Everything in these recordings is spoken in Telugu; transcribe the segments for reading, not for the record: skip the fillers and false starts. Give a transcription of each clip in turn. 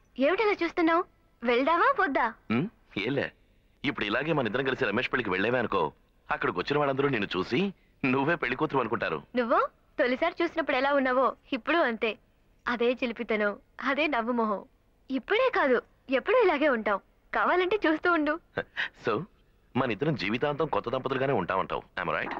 ఏమిటలా చూస్తున్నావు? వెళ్దావా వద్దా? ఏలే, ఇప్పుడు ఇలాగే మన ఇద్దరం కలిసి రమేష్ పెళ్లికి వెళ్ళేవే అనుకో, అక్కడికి వచ్చిన వాళ్ళందరూ నిన్ను చూసి నువ్వే పెళ్లి కూతురు అనుకుంటారు. నువ్వు తొలిసారి చూసినప్పుడు ఎలా ఉన్నావో ఇప్పుడు అంతే. అదే చిలిపితనం, అదే నవ్వు మొహం. ఇప్పుడే కాదు, ఎప్పుడూ ఇలాగే ఉంటాం. కావాలంటే చూస్తూ ఉండు. సో మన ఇద్దరం జీవితాంతం కొత్త దంపతులుగానే ఉంటామంటావు. I'm right?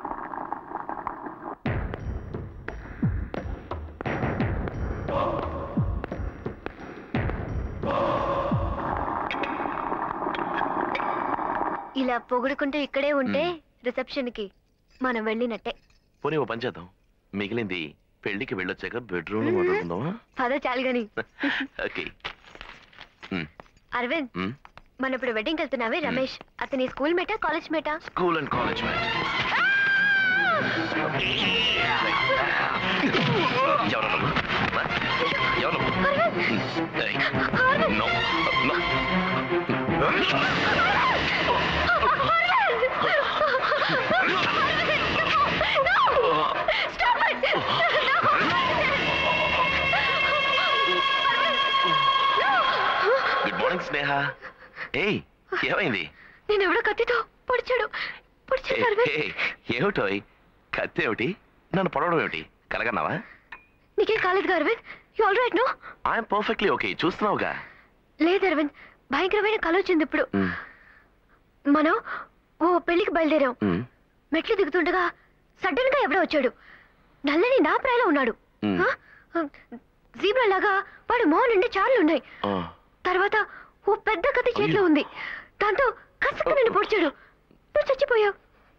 ఇలా పొగుడుకుంటూ ఇక్కడే ఉంటే రిసెప్షన్ కి మనం వెళ్ళినట్టే. పోనీ ఓ పని చేద్దాం, మిగిలింది పెళ్లికి వెళ్ళొచ్చాక బెడ్రూమ్ లో మాట్లాడుకుందామా? పద చాలు గాని. ఓకే. అరవింద్, మన ఇప్పుడు వెడ్డింగ్ వెళ్తున్నావే రమేష్, అతని స్కూల్ మేటా కాలేజ్ మేటా? School and college mate. Good morning Sneha. ఏయ్, ఏమైంది? నేను ఎవడో కత్తితో పొడిచాడు. ఏమిటో కత్తి ఏమిటి? నన్ను పొడవడం ఏమిటి? కలగన్నావా? నీకేం కాలేదు Aravind? You all right no? I'm perfectly okay. చూస్తున్నావుగా? లేదు అరవింద్, భయంకరమైన కల వచ్చింది ఇప్పుడు. మనం ఓ పెళ్లికి బయలుదేరాం. మెట్లు దిగుతుండగా సడన్ గా ఎవడో వచ్చాడు. నల్లని నా ప్రాయంలో ఉన్నాడు. జీబ్రా లాగా వాడు మోహన్ నుండి చార్లు ఉన్నాయి. తర్వాత ఓ పెద్ద కత్తి చేతిలో ఉంది. దాంతో కసక్క నిన్ను పొడిచాడు. నువ్వు చచ్చిపోయావు.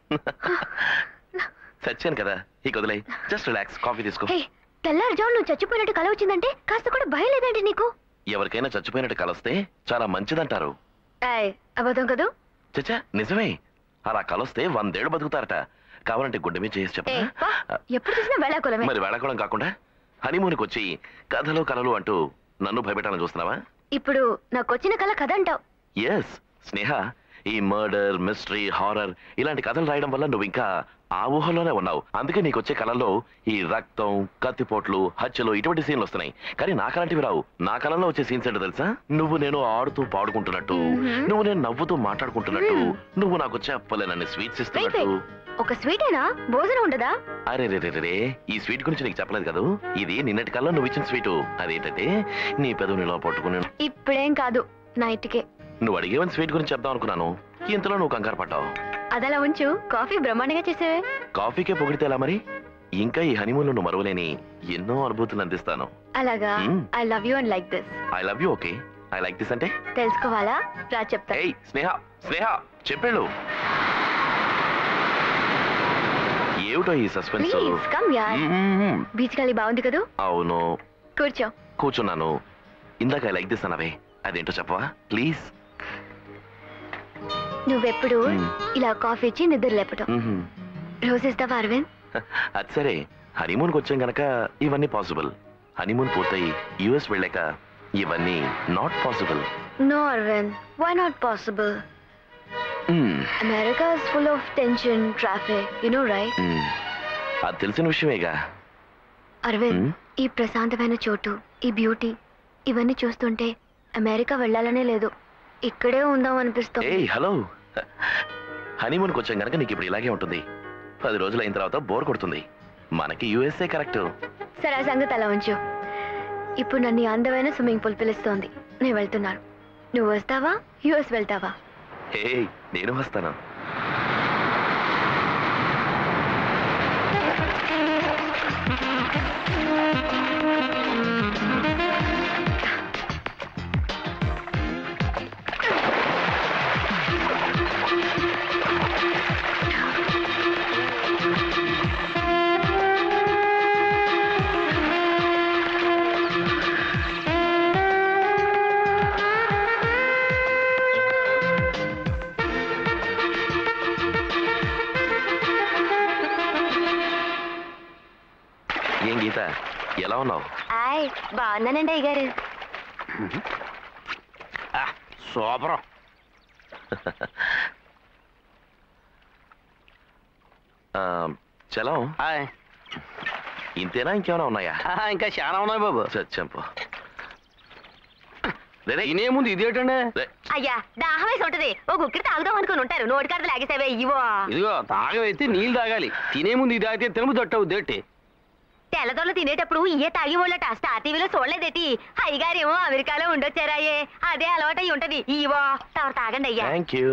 చచ్చాను కదా, ఇక వదిలే. జస్ట్ రిలాక్స్, కాఫీ తీసుకో. తెల్లారుజాము నువ్వు చచ్చిపోయినట్టు కల వచ్చిందంటే కాస్త కూడా భయం లేదండి నీకు? ఎవరికైనా చచ్చిపోయినట్టు కలొస్తే చాలా మంచిదంటారు. అబద్ధం కదా? చచ్చా, నిజమే. అలా కలొస్తే 100 ఏళ్ళు బతుకుతారట. కావాలంటే గుడ్డ మీద చేసి చెప్పా. ఎప్పుడు చూసినా వేళాకులమే. మరి వేళాకులం కాకుండా హనీమూన్కి వచ్చి కథలు కలలు అంటూ నన్ను భయపెట్టాలని చూస్తున్నావా? ఇప్పుడు నాకు వచ్చిన కళ కథ అంటావు? ఎస్ స్నేహ, ఈ మర్డర్, మిస్టరీ, హారర్ ఇలాంటి కథలు రాయడం వల్ల నువ్వు ఇంకా ఆ ఊహలోనే ఉన్నావు. అందుకే నీకు వచ్చే కళల్లో ఈ రక్తం, కత్తిపోట్లు, హత్యలు ఇటువంటి సీన్లు వస్తున్నాయి. కానీ నాకు అలాంటివి రావు. నా కళల్లో వచ్చే సీన్స్ ఏంటో తెలుసా? నువ్వు నేను ఆడుతూ పాడుకుంటున్నట్టు, నువ్వు నేను నవ్వుతూ మాట్లాడుకుంటున్నట్టు, నువ్వు నాకు చెప్పలేనన్ని స్వీట్స్ ఇస్తున్నట్టు. ఒక స్వీట్ అయినా భోజనం ఉండదా? అరే రే రే రే, ఈ స్వీట్ గురించి నీకు చెప్పలేదు కదా. ఇది నిన్నటి కల్లో నువ్వు ఇచ్చిన స్వీటు. అదేంటంటే నీ పెదవుని ఇలా పట్టుకుని. ఇప్పుడేం కాదు, నైట్కే. నువ్వు అడిగేవని స్వీట్ గురించి చెప్దాం అనుకున్నాను, ఇంతలో నువ్వు కంగారు పడ్డావు. అదలా ఉంచు, కాఫీ బ్రహ్మాండంగా చేసేవే. కాఫీకే పొగిడితే ఎలా మరి? ఇంకా ఈ హనీమూన్ నువ్వు మరువలేని ఎన్నో అనుభూతులు అందిస్తాను. అలాగా? I love you and like this. I love you okay. I like this అంటే తెలుసుకోవాలా? రా చెప్తా. ఏయ్ స్నేహ, స్నేహ చెప్పేళ్ళు. ఏమిటో ఈ సస్పెన్స్? బీచ్ ఖాళీ బాగుంది కదా? అవును. కూర్చో. కూర్చున్నాను. ఇందాక ఐ లైక్ దిస్ అన్నవే, అదేంటో చెప్పవా ప్లీజ్? నువ్వెప్పుడు ఇలా కాఫీ ఇచ్చి నిద్ర లేపటం. రోజు ఇస్తావా అరవింద్? అది సరే, హనీమూన్కి వచ్చాం గనక ఇవన్నీ పాసిబుల్. హనీమూన్ పూర్తయి యుఎస్ వెళ్ళాక ఇవన్నీ not possible. No Aravind, why not possible? America is full of tension, traffic, you know, right? అది తెలిసిన విషయమేగా. అరవింద్, ఈ ప్రశాంతమైన చోటు, ఈ బ్యూటీ, ఇవన్నీ చూస్తుంటే అమెరికా వెళ్ళాలనే లేదు, ఇక్కడే ఉందాం అనిపిస్తుంది. ఏయ్ హలో, హనీమూన్కి వచ్చాం గనక నీకు ఇప్పుడు ఇలాగే ఉంటుంది. 10 రోజులు అయిన తర్వాత బోర్ కొడుతుంది. మనకి యుఎస్ఏ కరెక్ట్. సరే, ఆ సంగతి అలా ఉంచు. ఇప్పుడు నన్ను అందమైన స్విమ్మింగ్ పూల్ పిలుస్తోంది, నేను వెళ్తున్నాను. నువ్వు వస్తావా? యుఎస్ వెళ్తావా? ఏయ్, నేను వస్తాను. ఏం గీత, ఎలా ఉన్నావు? బాగున్నానండి అయ్యగారు. సూపర్. చలం, ఇంతేనా ఇంకేమైనా ఉన్నాయా? ఇంకా చాలా ఉన్నాయి బాబు. చంపు. తినే ముందు ఇదేటండి? అయ్యా దాహం వేసి ఉంటది, ఓ గుక్కిడి తాగుదాం అనుకుని ఉంటారు, నోటి కడత లాగేసావే ఇవో. ఇదిగో తాగవైతే నీళ్ళు తాగాలి, తినే ముందు ఇది తాగితే తినము తట్టవుద్దేటి. తెల్లదొరలు తినేటప్పుడు ఇయే తాగి వాళ్ళట, స్టార్ టీవీలో చూడలేదేటి. అయ్యగారేమో అమెరికాలో ఉండొచ్చారాయే, అదే అలవాటు అయ్యి ఉంటది. ఇవో తవరు తాగండి అయ్యా.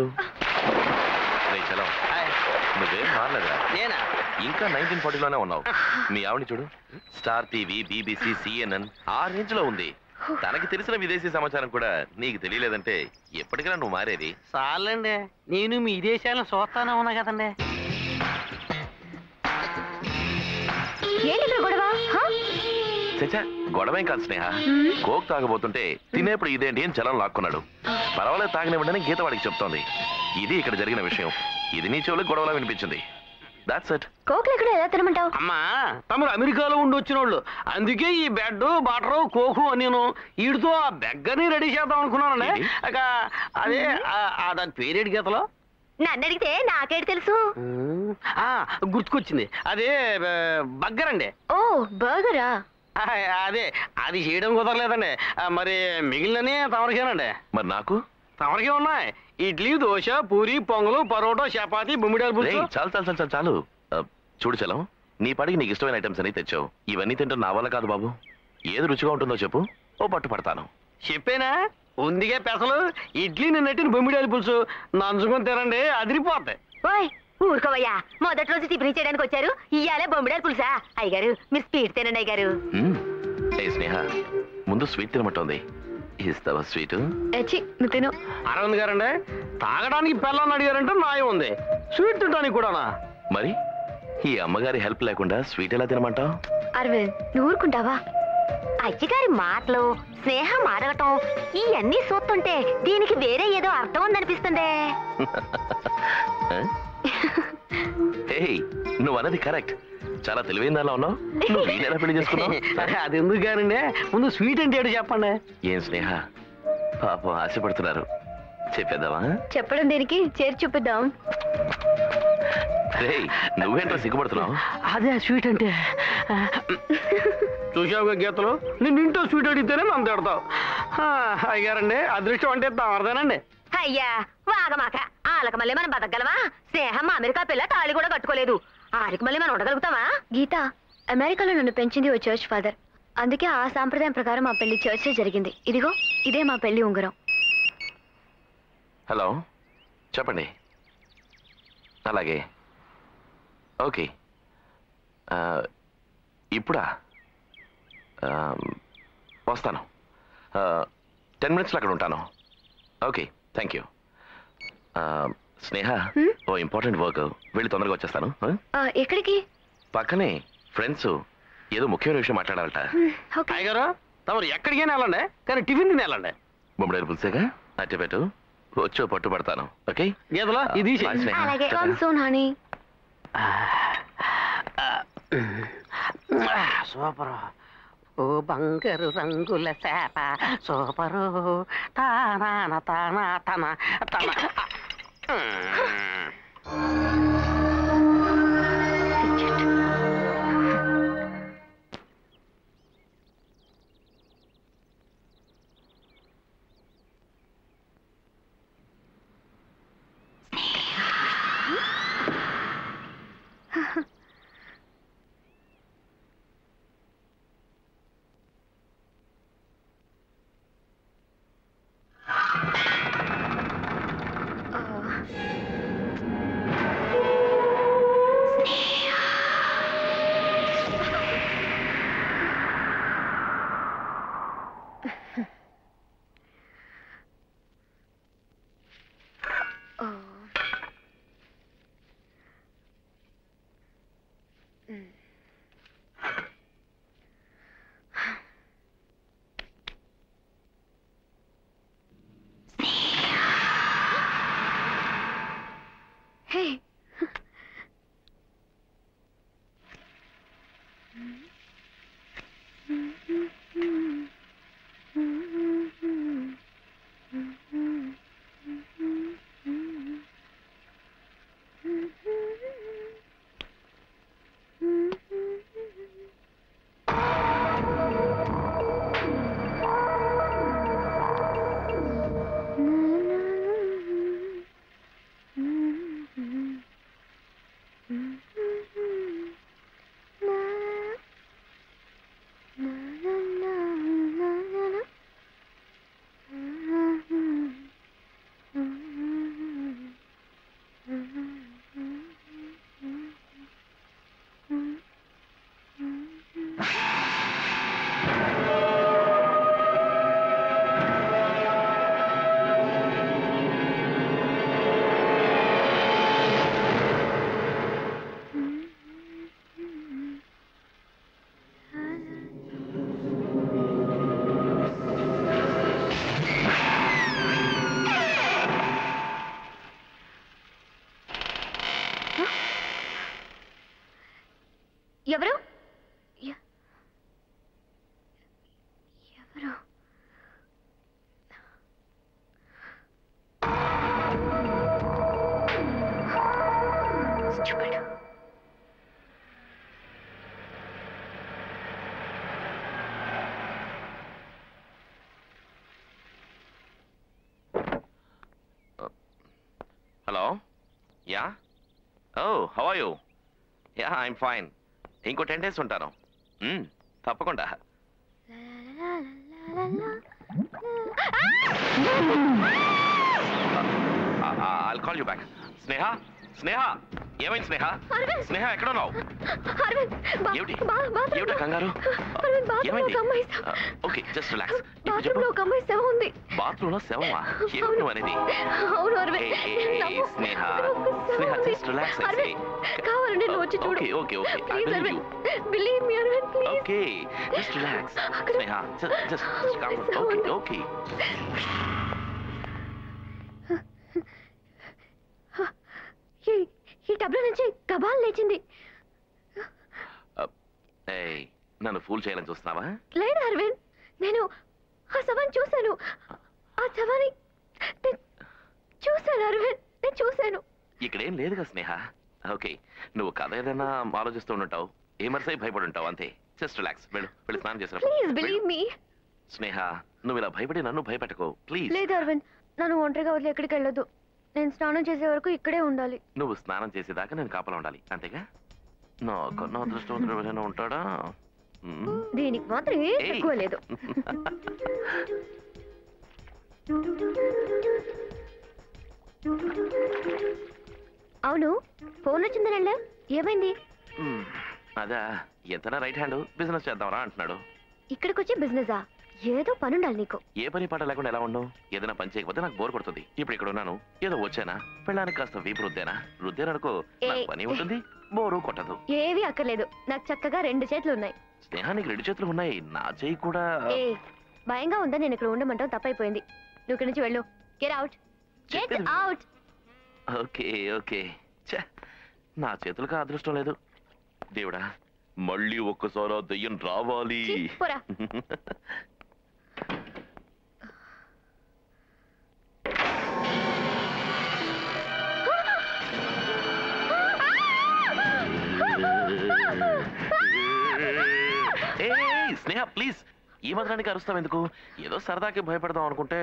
నువ్వేం మారలేదా? నేనా? ఇంకా 1940లోనే ఉన్నావు. మీ ఆవిడ చూడు, స్టార్ టీవీ, బీబీసీ, CNN ఆ రేంజ్ లో ఉంది. తనకి తెలిసిన విదేశీ సమాచారం కూడా నీకు తెలియలేదంటే ఎప్పటికైనా నువ్వు మారేది. చాలండి, నేను మీ దేశాలను చూస్తానే ఉన్నా కదండి. చచ్చా, గొడవేం కాదు స్నేహ. కోక్ తాగబోతుంటే తినేప్పుడు ఇదేంటి అని చలం లాక్కున్నాడు. పర్వాలేదు తాగనివ్వండి గీత వాడికి చెప్తోంది. ఇది ఇక్కడ జరిగిన విషయం. ఇది నీ చెవులకు గొడవలా వినిపించింది. That's it. కోక్లు ఎక్కడ ఎలా తినమంటావు? అమ్మా, తమరు అమెరికాలో ఉండి వచ్చిన వాళ్ళు, అందుకే ఈ బెడ్ బటరు కోకు అని నేను వీడితో ఆ బెగ్గని రెడీ చేద్దాం అనుకున్నానండి. అదే దాని పేరేడు గీతలో నన్ను అడిగితే నాకేడు తెలుసు. గుర్తుకొచ్చింది, అదే బగ్గరండి. ఓ బర్గరా? అదే అది చేయడం కుదరలేదండి. మరి మిగిలినని తమరికేనండి. మరి నాకు తమరికే ఉన్నాయి. ఇడ్లీ, దోశ, పూరి, పొంగలు, పరోటా, చపాతి, బొమ్మిడాలు పులుసు. చాలు చాలు చాలు చాలు. చూడు చలం, నీ పడికి నీకు ఇష్టమైన ఐటమ్స్ అని తెచ్చావు. ఇవన్నీ తింటే నా వల్ల కాదు బాబు. ఏది రుచిగా ఉంటుందో చెప్పు, ఓ పట్టు పడతాను. చెప్పేనా? ఉందిగా పెసలు, ఇడ్లీ నిన్నట్టిన బొమ్మిడాలు పులుసు నంచుకొని తినండి, అదిరిపోతాయి. ఓయ్ ఊరుకోవయ్యా, మొదటి రోజు టిఫిన్ చేయడానికి వచ్చారు, ఇయ్యాలే బొమ్మిడాలు పులుసా? అయ్యగారు మీరు స్వీట్ తినండి అయ్యగారు. స్నేహ, ముందు స్వీట్ తినమంటోంది. ఇస్తావా స్వీట్? నువ్వు తిను. అరవింద్ గారండి, తాగడానికి పిల్లల్ని అడిగారంటే న్యాయం ఉంది, స్వీట్ తినడానికి కూడానా? మరి ఈ అమ్మగారి హెల్ప్ లేకుండా స్వీట్ ఎలా తినమంటావు? అరవింద్ నువ్వు ఊరుకుంటావా? అయ్యగారి మాటలు, స్నేహం అడగటం ఇవన్నీ చూస్తుంటే దీనికి వేరే ఏదో అర్థం ఉందనిపిస్తుందే. నువ్వు అన్నది కరెక్ట్. చాలా తెలివైన దానిలో ఉన్నావు. నువ్వు ఎలా పెళ్లి చేసుకున్నావు? అది ఎందుకు కానండి, ముందు స్వీట్ అంటే ఏంటో చెప్పండి. ఏం స్నేహ, పాపం ఆశపడుతున్నారు, చెప్పేద్దామా? చెప్పడం దేనికి, చేరి చూపిద్దాం. నువ్వేంటో సిగ్గుపడుతున్నావు? అదే స్వీట్ అంటే. చూసావుగా గీతలు, నేను ఇంట్లో స్వీట్ అడిగితేనే నన్ను తిడతావు. అయ్యారండి, అదృష్టం అంటే అర్థానండి. అయ్యా వాగమాక, ఆలక మళ్ళీ మనం బతకగలవా? స్నేహం అమెరికా పిల్ల తాళి కూడా కట్టుకోలేదు, ఆరికి మళ్ళీ మనం ఉండగలుగుతావా? గీత, అమెరికాలో నన్ను పెంచింది ఓ చర్చ్ ఫాదర్. అందుకే ఆ సాంప్రదాయం ప్రకారం మా పెళ్లి చర్చే జరిగింది. ఇదిగో ఇదే మా పెళ్లి ఉంగరం. హలో, చెప్పండి. అలాగే, ఓకే. ఇప్పుడా? వస్తాను. 10 minutesలో అక్కడ ఉంటాను. Okay, thank you. స్నేహ, ఓ ఇంపార్టెంట్ వర్క్, వెళ్ళి తొందరగా వచ్చేస్తాను. ఎక్కడికి? పక్కనే ఫ్రెండ్స్ ఏదో ముఖ్యమైన విషయం మాట్లాడాలట. అయ్యగారు, తమరు ఎక్కడికైనా వెళ్ళండి, కానీ టిఫిన్ తిని వెళ్ళండి. బొమ్మడాయిలు పులిసేగా, అట్టెపెట్టు, వచ్చో పట్టు పడతాను. ఓకే గీతలో ఇది సూపరు. ఓ బంగారు రంగుల చేప సూపరు. తానా తానా తన తన. ఎవరు ఎవరు Stupid. Hello ya oh how are you ya I'm fine ఇంకో 10 days ఉంటాను తప్పకుండా I'll call you back. స్నేహ ఏమైంది స్నేహ స్నేహ ఎక్కడున్నావు ఏమిటి ఏమిటా కంగారు ఏమైంది ఓకే జస్ట్ రిలాక్స్ ఇప్పుడు చెప్పు బాత్రూమ్ లో శవమా ఏమిటి నువ్వు అనేది స్నేహ స్నేహ జస్ట్ రిలాక్స్ కావాలండి నువ్వు వచ్చి చూడు okay okay okay believe me Aravind please okay just relax Sneha just calm okay okay ఈ టబ్లో నుంచి కబాల్ లేచింది నన్ను ఫూల్ చేయాలని చూస్తున్నావా లేదు అరవింద్ నేను ఆ శవాన్ని చూశాను ఆ శవాన్ని చూశాను అరవింద్ నేను చూశాను ఇక్కడేం లేదుగా స్నేహ ఓకే నువ్వు కథ ఏదైనా ఆలోచిస్తూ ఉంటావు ఏమర్సై భయపడి ఉంటావు అంతే జస్ట్ రిలాక్స్ వెళ్ళి స్నానం చేసిన ప్లీజ్ బిలీవ్ మీ స్నేహ నువ్వు ఇలా భయపడి నన్ను భయపెట్టకు ప్లీజ్ లేదు అరవింద్ నన్ను ఒంటరిగా వదిలి ఎక్కడికి వెళ్ళొద్దు నేను స్నానం చేసే వరకు ఇక్కడే ఉండాలి నువ్వు స్నానం చేసేదాకా నేను కాపలా ఉండాలి అంతేగా నాకన్నా అదృష్టవంతుడు ఎవరైనా ఉంటాడా దీనికి మాత్రం ఏం తక్కువ లేదు అవును ఫోన్ వచ్చిందనండి ఏమైంది అదా ఎంతనా రైట్ హ్యాండ్ బిజినెస్ చేద్దాంరా అంటున్నాడు ఇక్కడికి వచ్చి బిజినెసా ఏదో పని ఉండాలి నీకు ఏ పని పాట లేకుండా ఎలా ఉండవు ఏదైనా పని చేయకపోతే నాకు బోర్ కొడుతుంది ఇప్పుడు ఇక్కడ ఉన్నాను ఏదో వచ్చానా పెళ్ళానికి కాస్త వీపు రుద్దాననుకో పని ఉంటుంది బోరు కొట్టదు ఏవి అక్కర్లేదు నాకు చక్కగా 2 చేతులు ఉన్నాయి స్నేహానికి 2 చేతులు ఉన్నాయి నా చేయి కూడా భయంగా ఉందా నేను ఇక్కడ ఉండమంటావు తప్పైపోయింది నువ్వు ఇక్కడి నుంచి వెళ్ళు get out get out okay okay నా చేతులకు అదృష్టం లేదు దేవుడా మళ్ళీ ఒక్కసారి దయ్యం రావాలి స్నేహ ప్లీజ్ ఈ మాత్రానికి అరుస్తాం ఎందుకు ఏదో సరదాకి భయపడదాం అనుకుంటే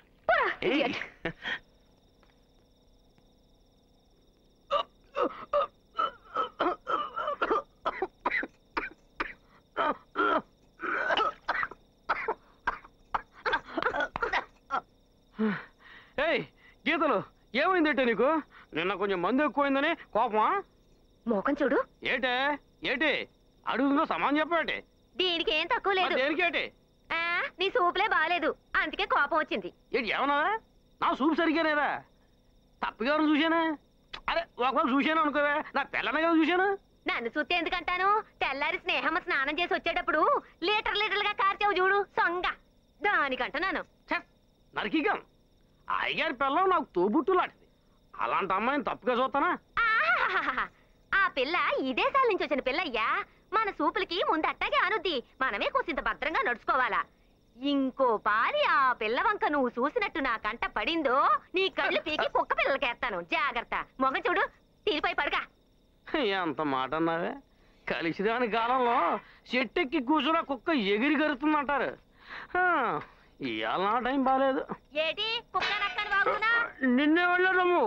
గీతలు ఏమైందంటే నీకు నిన్న కొంచెం మందు ఎక్కువైందని కోపమా మోకం చూడు ఏటే ఏటి అడుగులో సమానం చెప్పేటి దీనికి ఏం తక్కువ లేదు దేనికేటి నీ సూపులే బాగాలేదు అందుకే కోపం వచ్చింది ఏంటి ఏమన్నా నా సూపు సరిగ్గానేదా తప్పిగా చూసానా అరే ఒకవేళ చూశాను అనుకోవే నా పిల్లనే కదా చూశాను నన్ను చూస్తే ఎందుకంటాను తెల్లారి స్నేహమ్మ స్నానం చేసి వచ్చేటప్పుడు లీటర్లుగా కార్చావు చూడు సొంగ దానికంటున్నాను నరికిగా అయ్యగారి పిల్లం నాకు తోబుట్టు లాంటిది అలాంటి అమ్మాయిని తప్పుగా చూస్తానా ఆ పిల్ల ఈ దేశాల నుంచి వచ్చిన పిల్లయ్యా మన సూపులకి ముందు అట్టాగే అనుద్ది మనమే కొంత భద్రంగా నడుచుకోవాలా ఇంకో పారి ఆ పిల్ల వంక నువ్వు చూసినట్టు నా కంట పడిందో నీ కళ్ళు పీకి కుక్క పిల్లలకేస్తాను జాగ్రత్త మొగ చూడు తీరిపోయి పడగా ఎంత మాట అన్నావే కలిసిరాని కాలంలో చెట్టెక్కి కూర్చున్న కుక్క ఎగిరి గరుతుందంటారు ఇవాళ నా టైం బాగాలేదు ఏటి కుక్క నక్కని బాగున్నా నిన్నే వెళ్ళాము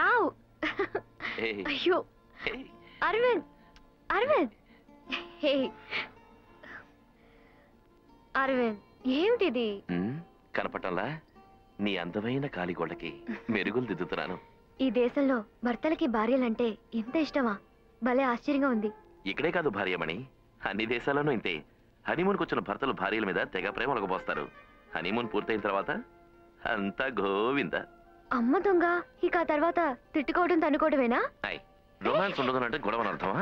అయ్యో అరవింద్ అరవింద్ అరవింద్ ఏమిటిది కనపటంలా నీ అందమైన కాలిగోళ్ళకి మెరుగులు దిద్దుతున్నాను ఈ దేశంలో భర్తలకి భార్యలంటే ఇంత ఇష్టమా భలే ఆశ్చర్యంగా ఉంది ఇక్కడే కాదు భార్యమణి అన్ని దేశాల్లోనూ ఇంతే హనీమూన్కి వచ్చిన భర్తలు భార్యల మీద తెగ ప్రేమ ఒలగబోస్తారు హనీమూన్ పూర్తయిన తర్వాత అంతా గోవింద అమ్మ దొంగ ఇక తర్వాత తిట్టుకోవడం తనుకోవడమేనా రొమాన్స్ ఉండదనంటే గొడవని అర్థమా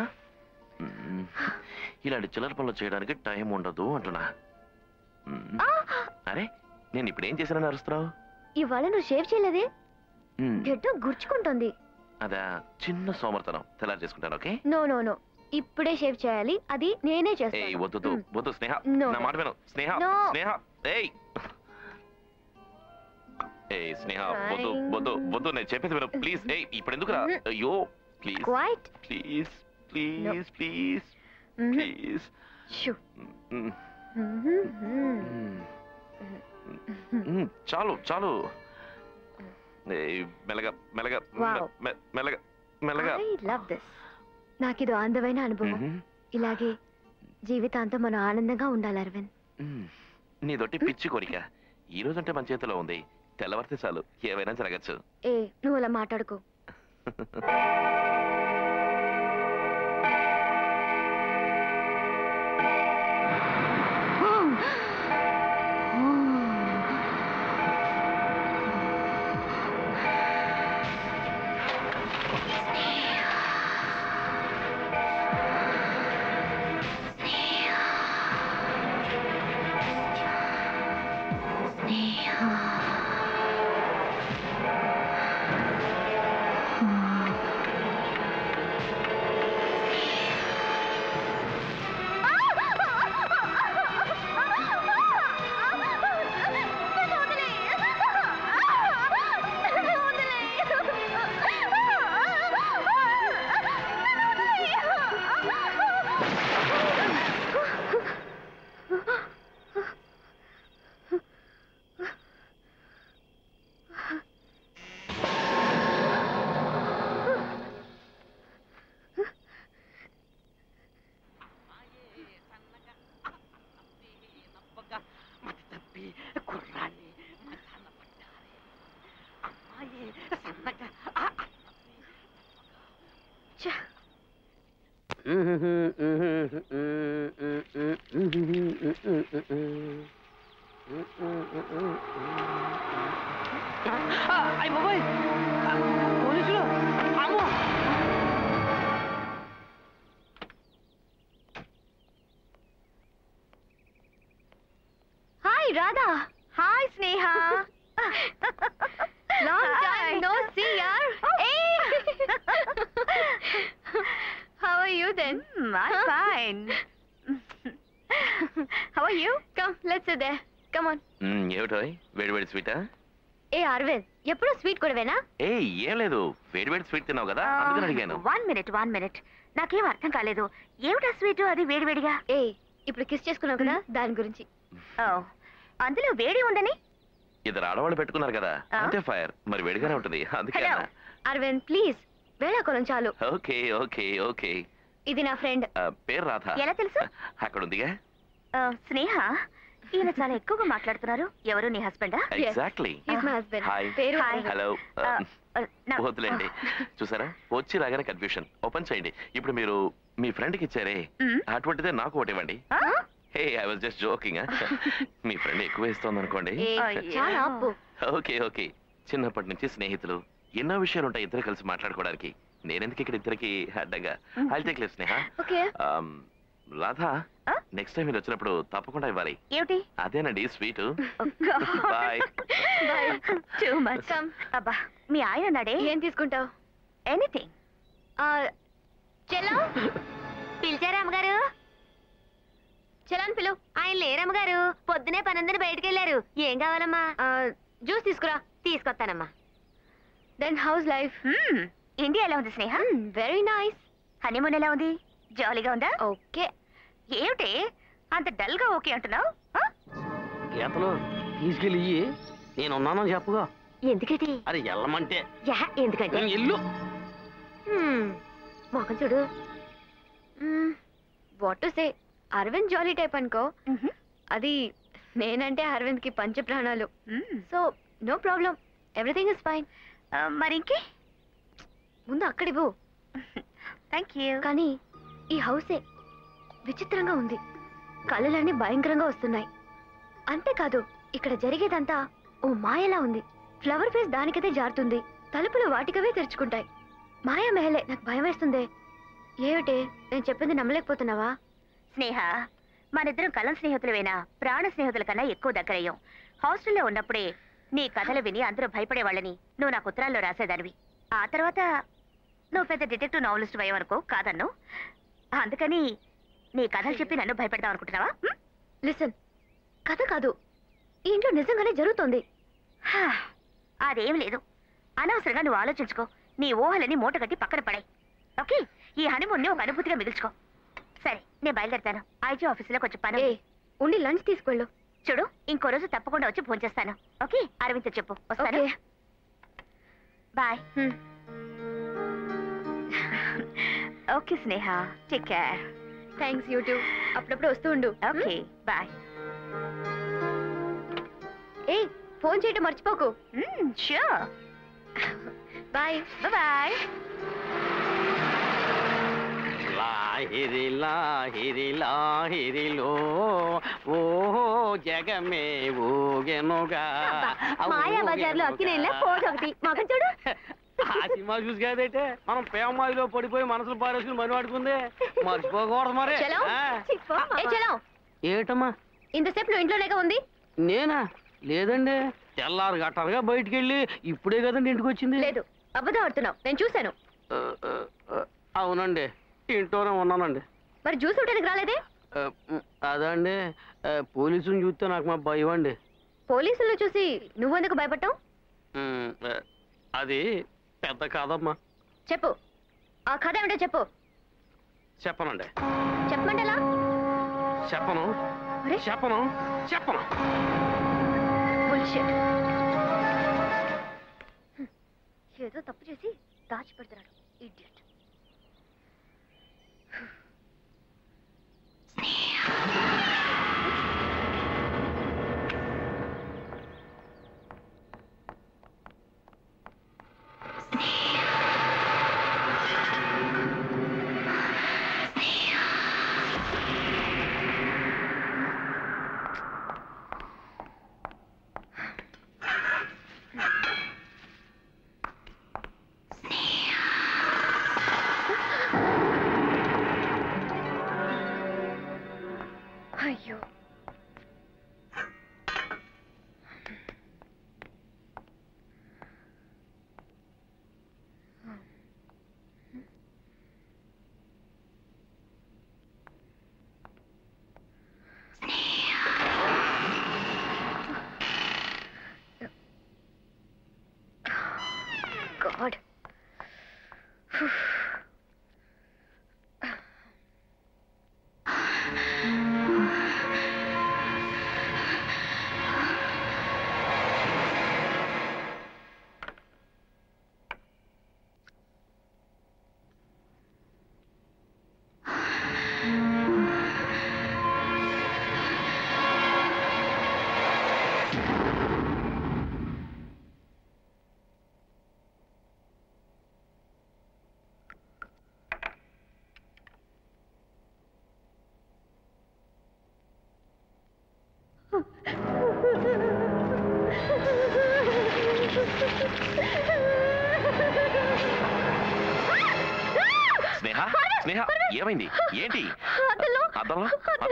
ఇలాంటి చిల్లర పనులు చేయడానికి టైం ఉండదు అంటున్నా అరే నేను ఇప్పుడు ఏం చేశానని అరుస్తున్నావు ఇవాళ నువ్వు షేవ్ చేయలేదే గడ్డం గుర్చుకుంటుంది అదా చిన్న సోమర్తనం తెల్లారి చేసుకుంటాను ఓకే నో నో నో ఇప్పుడే షేవ్ చేయాలి, అది నేనే ఏయ్ చేస్తాను. వద్దు వద్దు స్నేహ, No. నా మాట విను స్నేహ. No. స్నేహ ఏయ్ ఏయ్ స్నేహ వద్దు Fine. వద్దు వద్దు, నేను చెప్పేది విను ప్లీజ్. ఏయ్ ఇప్పుడు ఎందుకురా? అయ్యో please Quite. Please please No. Please Mhm. Please. Shoo. చాలు చాలు. ఏయ్ మెల్లగా మెల్లగా Wow. మెల్లగా మెల్లగా. I love this. నాకిదో అందమైన అనుభవం. Mhm. ఇలాగే జీవితాంతం మనం ఆనందంగా ఉండాలి అరవింద్. నీదొట్టి పిచ్చి కోరిక. ఈ రోజంటే మన చేతిలో ఉంది, తెల్లవారితే చాలు ఏవైనా జరగచ్చు. ఏ నువ్వు అలా మాట్లాడుకో. పోలీసులు అమ్మో. Hi Radha. Hi Sneha. Long time no see యార్. How are you then? I'm fine. How are you? Come, let's sit there. Come on. ఏమిటో వేడి వేడి స్వీటా? ఏ అరవింద్, ఎప్పుడు స్వీట్ కూడావేనా? ఏ ఏం లేదు, వేడి వేడి స్వీట్ తిన్నావు కదా అందుకని అడిగాను. One minute. నాకేం అర్థం కాలేదు. ఏమిటా స్వీట్ అది వేడివేడిగా? ఏ ఇప్పుడు కిస్ చేసుకున్నావు కదా దాని గురించి. అందులో వేడి ఉందని? ఇద్దరు ఆడవాళ్ళు పెట్టుకున్నారు కదా, అంటే ఫైర్ మరి వేడిగానే ఉంటుంది అందుకే. Hello. అరవింద్ ప్లీజ్ వేళాకోళం చాలు. Okay okay okay. ఇది నా ఫ్రెండ్. పేరు రాధ. ఎలా తెలుసు? అక్కడ ఉందిగా. స్నేహ, ఈయన చాలా ఎక్కువగా మాట్లాడుతున్నారు. ఎవరు నీ హస్బెండా? Exactly. He's my husband. Hi. పేరు Hi. అరవింద్. హలో. వద్దులేండి, చూసారా వచ్చి రాగానే కన్ఫ్యూషన్. ఓపెన్ చేయండి. ఇప్పుడు మీరు మీ ఫ్రెండ్ కి ఇచ్చారే అటువంటిదే నాకు ఒకటి ఇవ్వండి. Hey I was just joking. మీ ఫ్రెండ్ ఎక్కువ ఇస్తోంది అనుకోండి. ఏ, చాలా ఆపు. Okay okay. చిన్నప్పటి నుంచి స్నేహితులు, ఎన్నో విషయాలు ఉంటాయి ఇద్దరు కలిసి మాట్లాడుకోవడానికి. నేనెందుకు ఇక్కడ ఇద్దరికి అడ్డంగా. I take leave Sneha. Okay. Radha, next time మీరు వచ్చినప్పుడు తప్పకుండా ఇవ్వాలి. ఏమిటి? అదేనండి sweet. Bye. Bye. Too much. అబ్బా, మీ ఆయన నాడే. ఏం తీసుకుంటావు? ఎనీథింగ్. చెల్లం పిలిచారా అమ్మగారు? చెల్లని పిలు. ఆయన లేరమ్మగారు, పొద్దునే పనందని బయటికి వెళ్ళారు. ఏం కావాలమ్మా? జ్యూస్ తీసుకురా. తీసుకొస్తానమ్మా. Then how's life? ఇండియా ఎలా ఉంది స్నేహ? Very nice. హనీమూన్ ఎలా ఉంది? జాలీగా ఉందా? ఓకే. ఏమిటి అంత డల్ గా ఓకే అంటున్నావు? గీతలు తీసుకెళ్ళి నేనున్నానని చెప్పుగా. ఎందుకటి? అరే వెళ్ళమంటే. ఎందుకంటే ఇల్లు మొఖం చూడు. What to say, Aravind jolly type అనుకో. అది నేనంటే అరవింద్ కి పంచ ప్రాణాలు. So no problem, everything is fine. మరి ఇంకే ముందు అక్కడివ్వు. Thank you. కానీ ఈ హౌసే విచిత్రంగా ఉంది. కళ్ళలన్నీ భయంకరంగా వస్తున్నాయి. అంతేకాదు ఇక్కడ జరిగేదంతా ఓ మాయలా ఉంది. ఫ్లవర్ ఫేస్ దానికైతే జారుతుంది, తలుపులు వాటికవే తెరుచుకుంటాయి. మాయా మెహలే. నాకు భయం వేస్తుంది. ఏమిటే నేను చెప్పింది నమ్మలేకపోతున్నావా? స్నేహ, మనిద్దరం కలం స్నేహితులవేనా ప్రాణ స్నేహితుల కన్నా ఎక్కువ దగ్గరయ్యాం. హాస్టల్లో ఉన్నప్పుడే నీ కథలు విని అందరూ భయపడేవాళ్ళని నువ్వు నాకు ఉత్తరాల్లో రాసేదానివి. ఆ తర్వాత నువ్వు పెద్ద డిటెక్టివ్ నావలిస్ట్ అయ్యావనుకో, కాదన్ను. అందుకని నీ కథలు చెప్పి నన్ను భయపెడదాం అనుకుంటున్నావా? లిసన్, కథ కాదు, ఈ ఇంట్లో నిజంగానే జరుగుతోంది. అదేం లేదు. అనవసరంగా నువ్వు ఆలోచించుకో. నీ ఊహలని మూట కట్టి పక్కన పడాయి. ఓకే, ఈ హనీమూన్ని ఒక అనుభూతిగా మిగుల్చుకో. సరే, నేను బయలుదేరుతాను. ఐజీ ఆఫీసులో కొంచెం పని. ఉండి లంచ్ తీసుకెళ్ళు. చూడు, ఇంకో రోజు తప్పకుండా వచ్చి ఫోన్ చేస్తాను. ఓకే, అరవింద్తో చెప్పు. వస్తాను. Bye. Okay Sneha, take care. Thanks, you too. అప్పుడప్పుడు వస్తూ ఉండు. Okay, bye. ఏ, ఫోన్ చేయటం మర్చిపోకు. షూర్. బాయ్. బాయ్. లాహిరి లాహిరి లాహిరిలో ఓ జగమే ఊగెనుగా. మాయా బజార్లో అక్కినేళ్ళ పోజ్ ఒకటి మొఖం చూడు. ఆ సినిమా చూసి కాదైతే మనం ప్రేమాయిలో పడిపోయి మనసులు పారేసుకుని మని వాడుకుంది. మర్చిపోకూడదు మరి. ఏటమ్మా ఇంతసేపు నువ్వు ఇంట్లోనేగా ఉంది? నేనా? లేదండి, తెల్లారు గట్టారుగా బయటికి వెళ్ళి ఇప్పుడే కదండి ఇంటికి వచ్చింది. లేదు, అబద్ధం ఆడుతున్నావు, నేను చూశాను. అవునండి, ఇంట్లోనే ఉన్నానండి. మరి జ్యూస్ ఇవ్వడానికి రాలేదే? అదండి, పోలీసుని చూస్తే నాకు మా భయం అండి. పోలీసులను చూసి నువ్వెందుకు భయపడ్డావు? అది పెద్ద కాదమ్మా. చెప్పు, ఆ కథ ఏమిటో చెప్పు. చెప్పనండి. చెప్పమంటలా? చెప్పను చెప్పను చెప్పను. ఏదో తప్పు చేసి దాచిపెడుతున్నాడు, ఇడియట్. అయ్యో, గాడ్. స్నేహ, స్నేహ, ఏమైంది? ఏంటి అద్దంలో?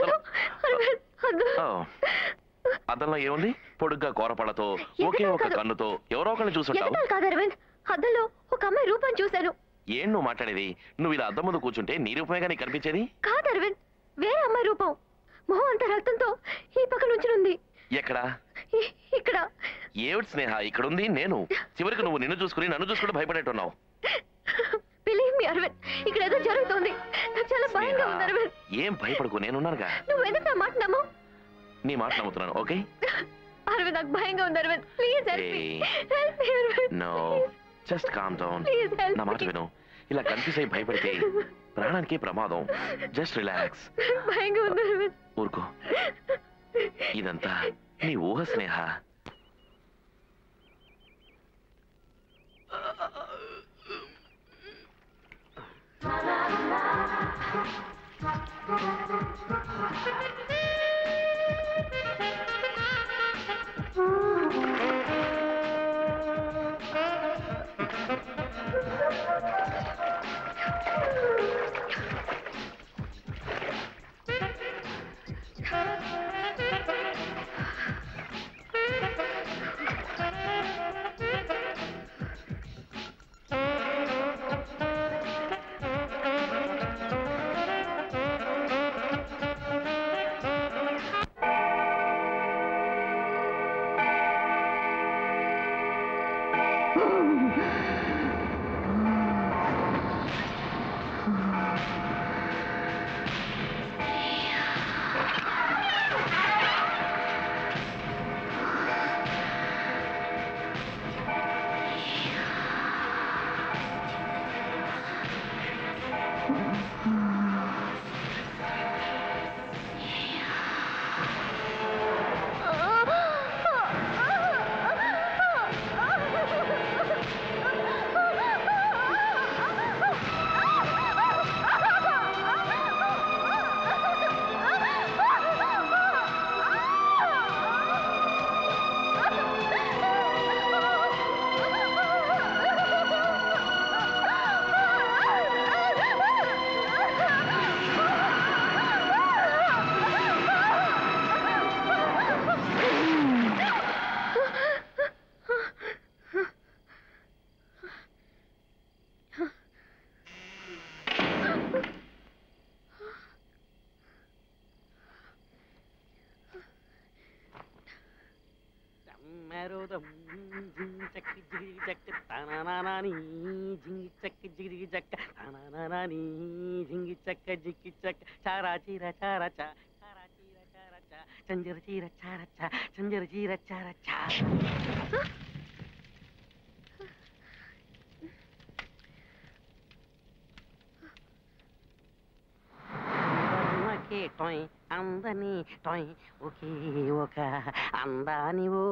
అద్దంలో ఏముంది? పొడుగ్గా కోరపళ్ళతో ఒకే ఒక కన్నుతో ఎవరో ఒకరిని చూసుంటావు. కాదు అరవింద్, అద్దంలో ఒక అమ్మాయి రూపాన్ని చూశాను. ఏం నువ్వు మాట్లాడేది? నువ్వు ఇలా అద్దం ముందు కూర్చుంటే నీ రూపమేగా నీకు కనిపించేది. కాదు అరవింద్, వేరే అమ్మాయి రూపం, మొహం అంతా రక్తంతో ఈ పక్క నుంచునుంది. ఎక్కడ? ఇక్కడ. ఏమిటి స్నేహ, ఇక్కడ ఉంది నేను. చివరికి నువ్వు నిన్ను చూసుకుని నన్ను చూసుకుంటూ భయపడేట్టున్నావు. బిలీవ్ మీ అరవింద్, ఇక్కడ ఏదో జరుగుతోంది. నాకు చాలా భయంగా ఉంది అరవింద్. ఏం భయపడకు, నేనున్నానుగా. నువ్వు ఎందుకు నా మాట నమ్మవు? నీ మాట నమ్ముతున్నాను. ఓకే అరవింద్, నాకు భయంగా ఉంది Aravind. Please help me Aravind. No, just calm down. Please help. నా మాట విను. ఇలా కన్ఫ్యూజ్ అయి భయపడితే ప్రాణానికి ప్రమాదం. Just relax. భయంగా ఉంది అరవింద్. ఊరుకో. ఇదంతా నీ ఊహ స్నేహ. అందని టోయ్ ఒకే ఒక అందాని ఓ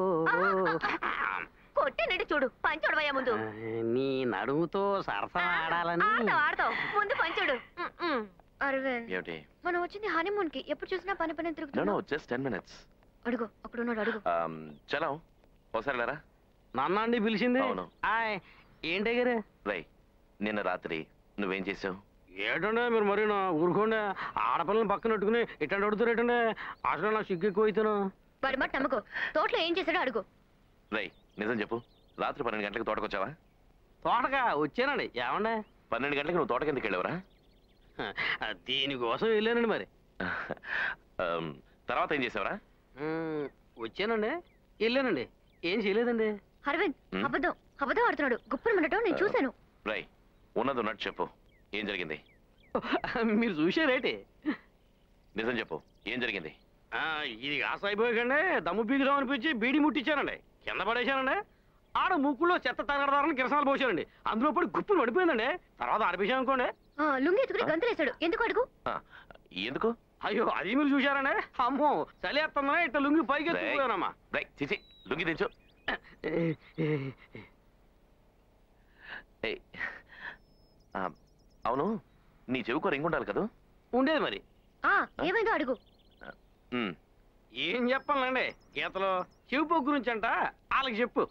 కొట్టేనండి చూడు పంచోడవయ్యా ముందు. నీ నడుముతో సరసన ఆడాలని ఆడతావు ముందు పంచుడు. అరవింద్ ఏమిటి? మనం వచ్చింది హనీమూన్ కి, ఎప్పుడు చూసినా పని పని నో తిరుగుతున్నావు. Just 10 minutes. అడుగు, అక్కడ ఉన్నాడు, అడుగు. చలో ఒకసారి లేరా. నన్ను అండి పిలిచింది? అవును. ఏంటి గారు? రై, నిన్న రాత్రి నువ్వేం చేసావు? ఏటండే మీరు మరి ఊరుకోండి, ఆడపిల్లని పక్కన పెట్టుకుని ఇట్టండి అడుగుతారేటండి. అసలు నా సిగ్గు ఎక్కువ అవుతాను. వాడి మాట నమ్మకు. తోటలో ఏం చేశాడో అడుగు. రై, నిజం చెప్పు, రాత్రి 12 గంటలకు తోటకొచ్చావా? తోటగా వచ్చానండి. ఏమండే 12 గంటలకు నువ్వు తోటకి ఎందుకు వెళ్ళావరా? దీనికోసం వెళ్ళానండి మరి. తర్వాత ఏం చేసావరా? వచ్చానండి, వెళ్ళానండి, ఏం చేయలేదండి. అరవింద్ అబద్ధం అబద్ధం ఆడుతున్నాడు. గుప్పని ఉండటం నేను చూశాను. రై, ఉన్నది ఉన్నట్టు చెప్పు, ఏం జరిగింది? మీరు చూసారేటి? నిజం చెప్పు, ఏం జరిగింది? ఇది ఆశ అయిపోయాకండి, దమ్ము పీకుదాం అనిపించి బీడి ముట్టించానండి, కింద పడేశానండి. ఆడ ముక్కులో చెత్త తగడదారని కిరసాలు పోసానండి, అందులో పడి గుప్పులు పడిపోయిందండి. తర్వాత ఆడిపించాను అనుకోండి. లుంగి ఎత్తుకుని గంతులేశాడు. ఎందుకు అడుగు? ఎందుకు? అయ్యో, అది మీరు చూశారండి. అమ్మో, చలివేస్తుందా ఇట్లా లుంగి పైకి ఎత్తుకుపోయానమ్మా. రై, చిచి, లుంగి దించు. అవును, నీ చెవుకో రింగ్ ఉండాలి కదా? ఉండేది మరి. ఏమైందో అడుగు. ఏం చెప్పాలండి, గీతలో చెవిపో గురించి అంట, వాళ్ళకి చెప్పు.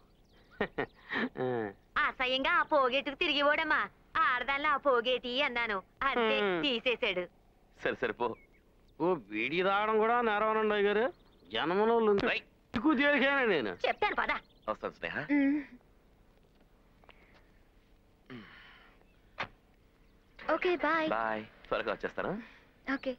అసహ్యంగా ఆ పోగేటుకు తిరిగి పోడమ్మా. ఆడదానిలో ఆ పోగేటి అన్నాను, అంతే తీసేశాడు. సరే సరిపో. ఓ వీడి తాగడం కూడా నేరవనండి గారు. జన్మలో ఎక్కువ తేలికానే నేను. చెప్తాను పదా. వస్తాను స్నేహ. Okay bye. బాయ్, త్వరగా వచ్చేస్తాను. Okay.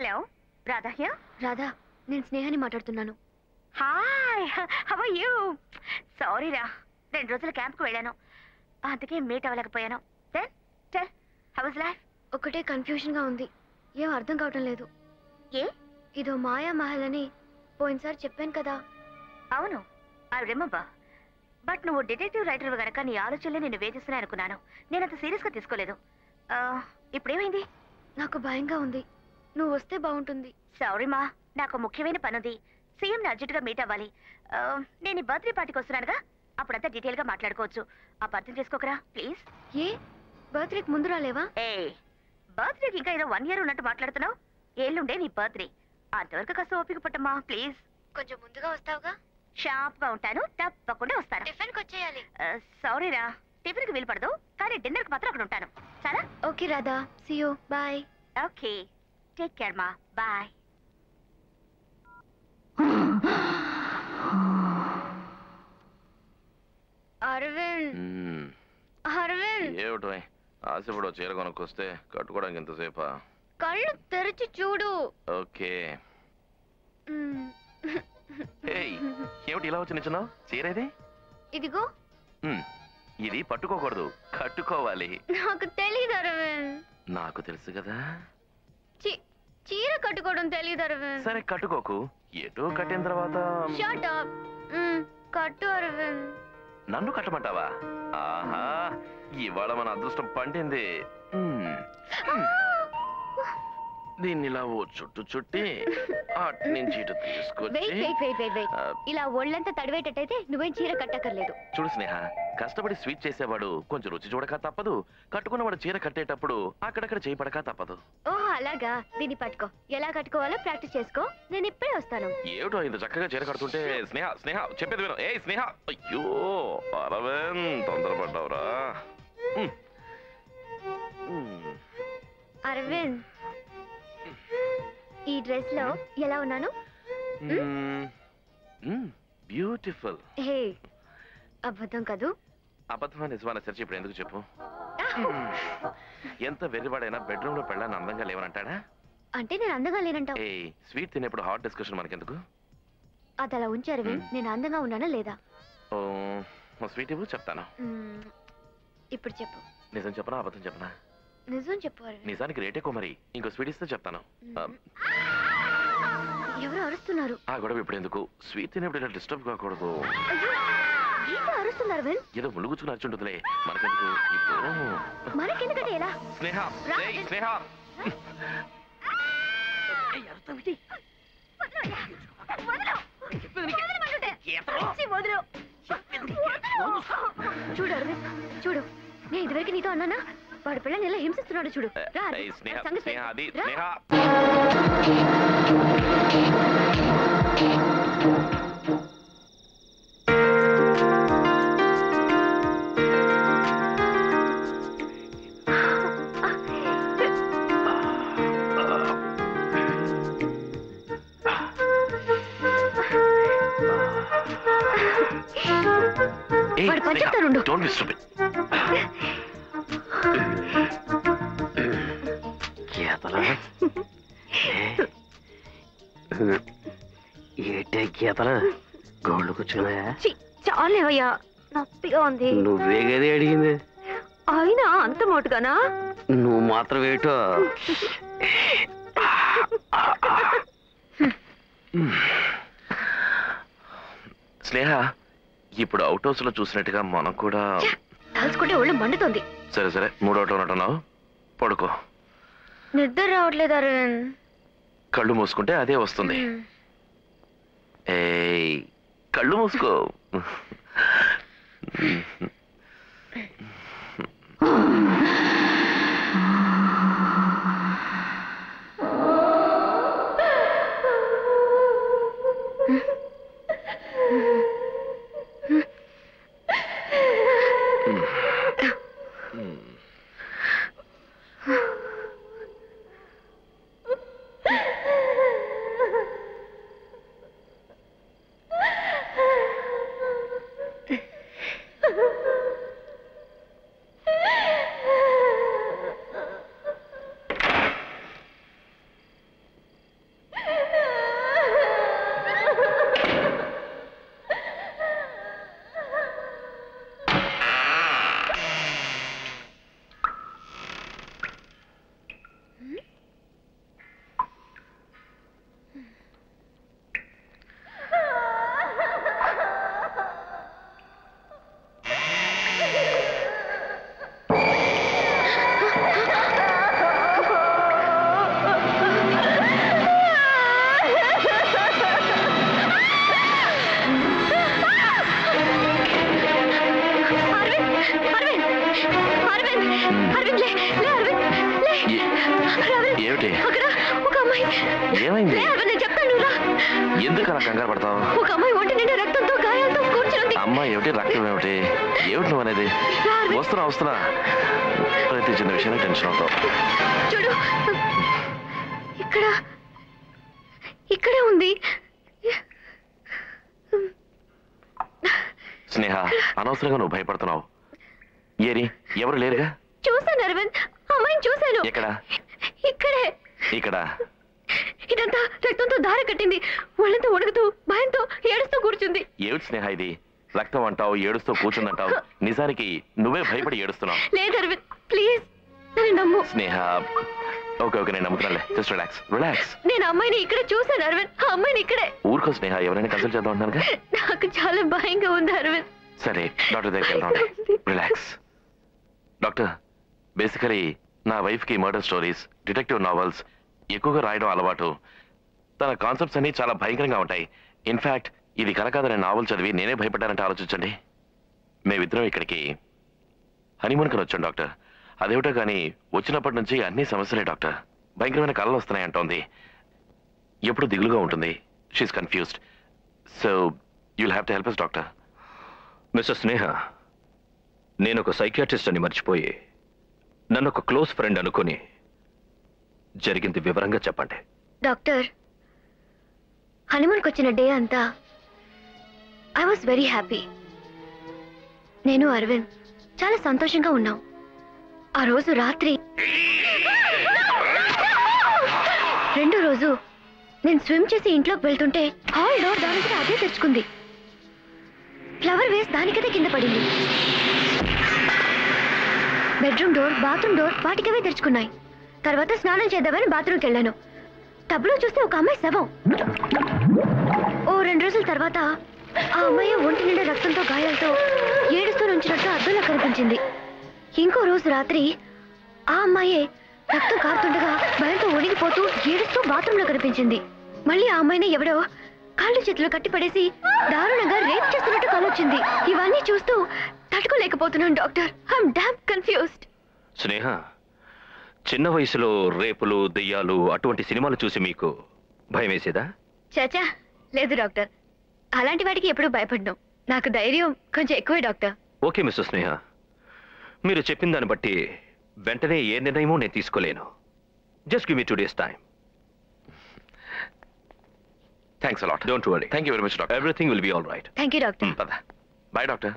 Hello, Radha here. Radha, నేను స్నేహాన్ని మాట్లాడుతున్నాను. Hi, how are you? Sorry రా, 2 రోజుల క్యాంప్కి వెళ్ళాను, అందుకే మీట్ అవ్వలేకపోయాను. Then tell, how is life? ఒకటే కన్ఫ్యూజన్ గా ఉంది, ఏం అర్థం కావటం లేదు. ఏ? ఇదో మాయా మహల్ అని పోయినసారి చెప్పాను కదా. అవును, ఐ రిమెంబర్. బట్ నువ్వు డిటెక్టివ్ రైటర్ గనక నీ ఆలోచనలే నేను వేధిస్తున్నాయి అనుకున్నాను. నేను అంత సీరియస్గా తీసుకోలేదు. ఇప్పుడేమైంది? నాకు భయంగా ఉంది, నువ్వు వస్తే బాగుంటుంది. సారీ మా, నాకు ముఖ్యమైన పనుంది. సీఎంని అర్జెంటుగా మీట్ అవ్వాలి. నేను ఈ బర్త్డే పార్టీకి వస్తున్నానుగా, అప్పుడంతా డీటెయిల్గా మాట్లాడుకోవచ్చు. అర్థం చేసుకోకరా ప్లీజ్. ఏ బర్త్డేకి ముందు రాలేవా? ఏ బర్త్డేకి ఇంకా ఏదో 1 year ఉన్నట్టు మాట్లాడుతున్నావు. ఏళ్ళుండే నీ బర్త్డే, అంతవరకు కాస్త ఓపిక పట్టమ్మా ప్లీజ్. కొంచెం ముందుగా వస్తావుగా? షార్ప్ గా ఉంటాను, తప్పకుండా వస్తాను. టిఫిన్కి వచ్చేయాలి. సారీ రా, టిఫిన్ కి వీలు పడదు, కానీ డిన్నర్ కి మాత్రం అక్కడ ఉంటాను. సరే? Okay Radha, see you, bye. Okay, take care మా, బాయ్. అరవింద్, అరవింద్, ఏమిటో ఆశపడో చీర కొనుక్కొస్తే కట్టుకోవడానికి ఎంతసేపా? కళ్ళు తెరిచి చూడు. ఓకే. ఏమిటి ఇలా వచ్చి నిల్చున్నావు? చీరేది? ఇదిగో. ఇది పట్టుకోకూడదు, కట్టుకోవాలి. నాకు తెలీదు అరవింద్. నాకు తెలుసు కదా. చీర కట్టుకోవడం తెలీదు అరవింద్. సరే కట్టుకోకు, ఎటో కట్టిన తర్వాత షట్ అప్. కట్టు అరవింద్. నన్ను కట్టమంటావా? ఆహా, ఇవాళ మన అదృష్టం పండింది. దీన్ని ఇలా ఓ చుట్టు చుట్టి అటు నుంచి ఇటు తీసుకొచ్చి ఇలా ఒళ్ళంతా తడివేటట్టయితే నువ్వేం చీర కట్టక్కర్లేదు. చూడు స్నేహ, కష్టపడి స్వీట్ చేసేవాడు కొంచెం రుచి చూడక తప్పదు, కట్టుకున్నవాడు చీర కట్టేటప్పుడు అక్కడక్కడ చేయబడక తప్పదు. ఓహో అలాగా, దీన్ని పట్టుకో. ఎలా కట్టుకోవాలో ప్రాక్టీస్ చేసుకో, నేను ఇప్పుడే వస్తాను. ఏమిటో ఇంత చక్కగా చీర కడుతుంటే. స్నేహ స్నేహ చెప్పేది విను. ఏ స్నేహ, అయ్యో అరవింద్ తొందరపడ్డావురా. అరవింద్, ఈ డ్రెస్ లో ఎలా ఉన్నాను? బ్యూటిఫుల్. హే, అబద్ధం కదూ? అబద్ధమా నిజమా సరిచి ఇప్పుడు ఎందుకు చెప్పు. ఎంత వెర్రివాడైనా బెడ్రూమ్ లో పెళ్ళాన్ని అందంగా లేవనంటాడా? అంటే నేను అందంగా లేనంటావు? ఏ స్వీట్ తినేప్పుడు హాట్ డిస్కషన్ మనకెందుకు? అది అలా ఉంచారు. నేను అందంగా ఉన్నానా లేదా? ఓ స్వీట్ ఇవ్వు, చెప్తాను. ఇప్పుడు చెప్పు. నిజం చెప్పనా అబద్ధం చెప్పనా? నిజం చెప్పు. నిజానికి రేట్ ఎక్కువ, మరి ఇంకో స్వీట్ ఇస్తే చెప్తాను. ఎవరు అరుస్తున్నారు? ఆ గొడవ ఇప్పుడు ఎందుకు? స్వీట్ తినేప్పుడు ఇలా డిస్టర్బ్ కాకూడదు. అరుస్తున్నారు. ఏదో ములుగుచుకుని అర్చుంటుందిలే, మనకెందుకు ఇప్పుడు. మనకెందుకంటే ఎలా? స్నేహ స్నేహ చూడు అరవింద్, చూడు, నేను ఇదివరకు నీతో అన్నానా? వాడు పిల్లని ఎలా హింసిస్తున్నాడు చూడు. వాడు పచ్చేస్తాడు. Don't be stupid. ఏటే గీతలు గోళ్ళు కూర్చున్నాయా? చాలేవయ్యా, నొప్పిగా ఉంది. నువ్వే గది అడిగింది. అయినా అంత మోటుగానా? నువ్వు మాత్రం ఏటో. స్నేహ, ఇప్పుడు అవుట్ హౌస్ లో చూసినట్టుగా మనం కూడా తలుచుకుంటే ఒళ్ళు మండుతుంది. సరే సరే, 3 అవుట్ ఉన్నట్టున్నావు, పడుకో. నిద్ర రావట్లేదు అరవింద్. కళ్ళు మూసుకుంటే అదే వస్తుంది. ఏయ్, కళ్ళు మూసుకో. ఏమైంది? నేను చెప్తాను రా. ఎందుకు అలా కంగారు పడతావు? ఒక అమ్మాయి ఒంటి నిండా రక్తంతో గాయాలతో కూర్చుంది. అమ్మాయి ఏమిటి, రక్తం ఏమిటి, ఏమిటి నువ్వు అనేది? వస్తున్నా ప్రతి చిన్న విషయాన్ని టెన్షన్ అవుతావు. చూడు, ఇక్కడే ఉంది. స్నేహ, అనవసరంగా నువ్వు భయపడుతున్నావు. ఏరి, ఎవరు లేరుగా? చూశాను అరవింద్, అమ్మాయిని చూశాను. ఎక్కడ? ఇక్కడే. ఇక్కడ? ఇదంతా రక్తంతో దారి కట్టింది. వాళ్ళంతా ఉడుకుతూ భయంతో ఏడుస్తూ కూర్చుంది. ఏమిటి స్నేహ ఇది? రక్తం అంటావు, ఏడుస్తూ కూర్చుందంటావు. నిజానికి నువ్వే భయపడి ఏడుస్తున్నావు. లేదు అరవింద్, ప్లీజ్ నన్ను నమ్ము. స్నేహ, ఓకే నేను నమ్ముతున్నానులే. Just relax. నేను అమ్మాయిని ఇక్కడ చూశాను అరవింద్, ఆ అమ్మాయిని ఇక్కడే. ఊరుకో స్నేహ, ఎవరైనా కన్సల్ట్ చేద్దాం అంటున్నాను. నాకు చాలా భయంగా ఉంది అరవింద్. సరే, డాక్టర్ దగ్గరికి వెళ్దాం. రిలాక్స్. డాక్టర్, బేసికలీ నా వైఫ్కి మర్డర్ స్టోరీస్, డిటెక్టివ్ నావెల్స్ ఎక్కువగా రాయడం అలవాటు. తన కాన్సెప్ట్స్ అన్ని చాలా భయంకరంగా ఉంటాయి. ఇన్ఫాక్ట్ ఇది కనకాదనే నావెల్ చదివి నేనే భయపడ్డానంటే ఆలోచించండి. మేమిద్దరం ఇక్కడికి హనీమూన్కి వచ్చాం డాక్టర్. అదేమిటో కానీ వచ్చినప్పటి నుంచి అన్ని సమస్యలే డాక్టర్. భయంకరమైన కళలు వస్తున్నాయి అంటోంది. ఎప్పుడు దిగులుగా ఉంటుంది. She's confused. So you'll have to help us doctor. Mister Sneha, నేను ఒక సైకియాట్రిస్ట్ అని మర్చిపోయి నన్ను ఒక క్లోజ్ ఫ్రెండ్ అనుకుని జరిగింది వివరంగా చెప్పండి. డాక్టర్, హనీమూన్కి వచ్చిన డే అంతా ఐ వాస్ వెరీ హ్యాపీ. నేను అరవింద్ చాలా సంతోషంగా ఉన్నాం. ఆ రోజు రాత్రి రెండో రోజు నేను స్విమ్ చేసి ఇంట్లోకి వెళ్తుంటే హాల్ డోర్ దానికి అదే తెరుచుకుంది. ఫ్లవర్ వేస్ దానికదే కింద పడింది. బెడ్రూమ్ డోర్, బాత్రూమ్ డోర్ వాటికవే తెరుచుకున్నాయి. తర్వాత స్నానం చేద్దామని బాత్రూమ్కి వెళ్ళాను. టబ్లో చూస్తే ఒక అమ్మాయి శవం. ఓ 2 రోజుల తర్వాత ఆ అమ్మాయి ఒంటి నిండా రక్తంతో గాయాలతో ఏడుస్తూ నుంచినట్టు అద్దంలో కనిపించింది. ఇంకో రోజు రాత్రి ఆ అమ్మాయే రక్తం కారుతుండగా భయంతో ఒడిగిపోతూ ఏడుస్తూ బాత్రూంలో కనిపించింది. మళ్ళీ ఆ అమ్మాయిని ఎవడో కాళ్ళు చేతులు కట్టిపడేసి దారుణంగా రేప్ చేస్తున్నట్టు కలొచ్చింది. ఇవన్నీ చూస్తూ తట్టుకోలేకపోతున్నాను doctor. I'm damn confused. Sneha, చిన్న వయసులో రేపులు, దెయ్యాలు అటువంటి సినిమాలు చూసి మీకు భయం వేసేదా? చాచా లేదు డాక్టర్, అలాంటి వాటికి ఎప్పుడు భయపడ్డాం. నాకు ధైర్యం కొంచెం ఎక్కువే డాక్టర్. ఓకే మిస్టర్ స్నేహ, మీరు చెప్పిన దాన్ని బట్టి వెంటనే ఏ నిర్ణయమో నేను తీసుకోలేను. Just give me 2 days time. Thanks a lot. Don't worry. Thank you very much doctor. Everything will be all right. Thank you doctor. పద. Bye doctor.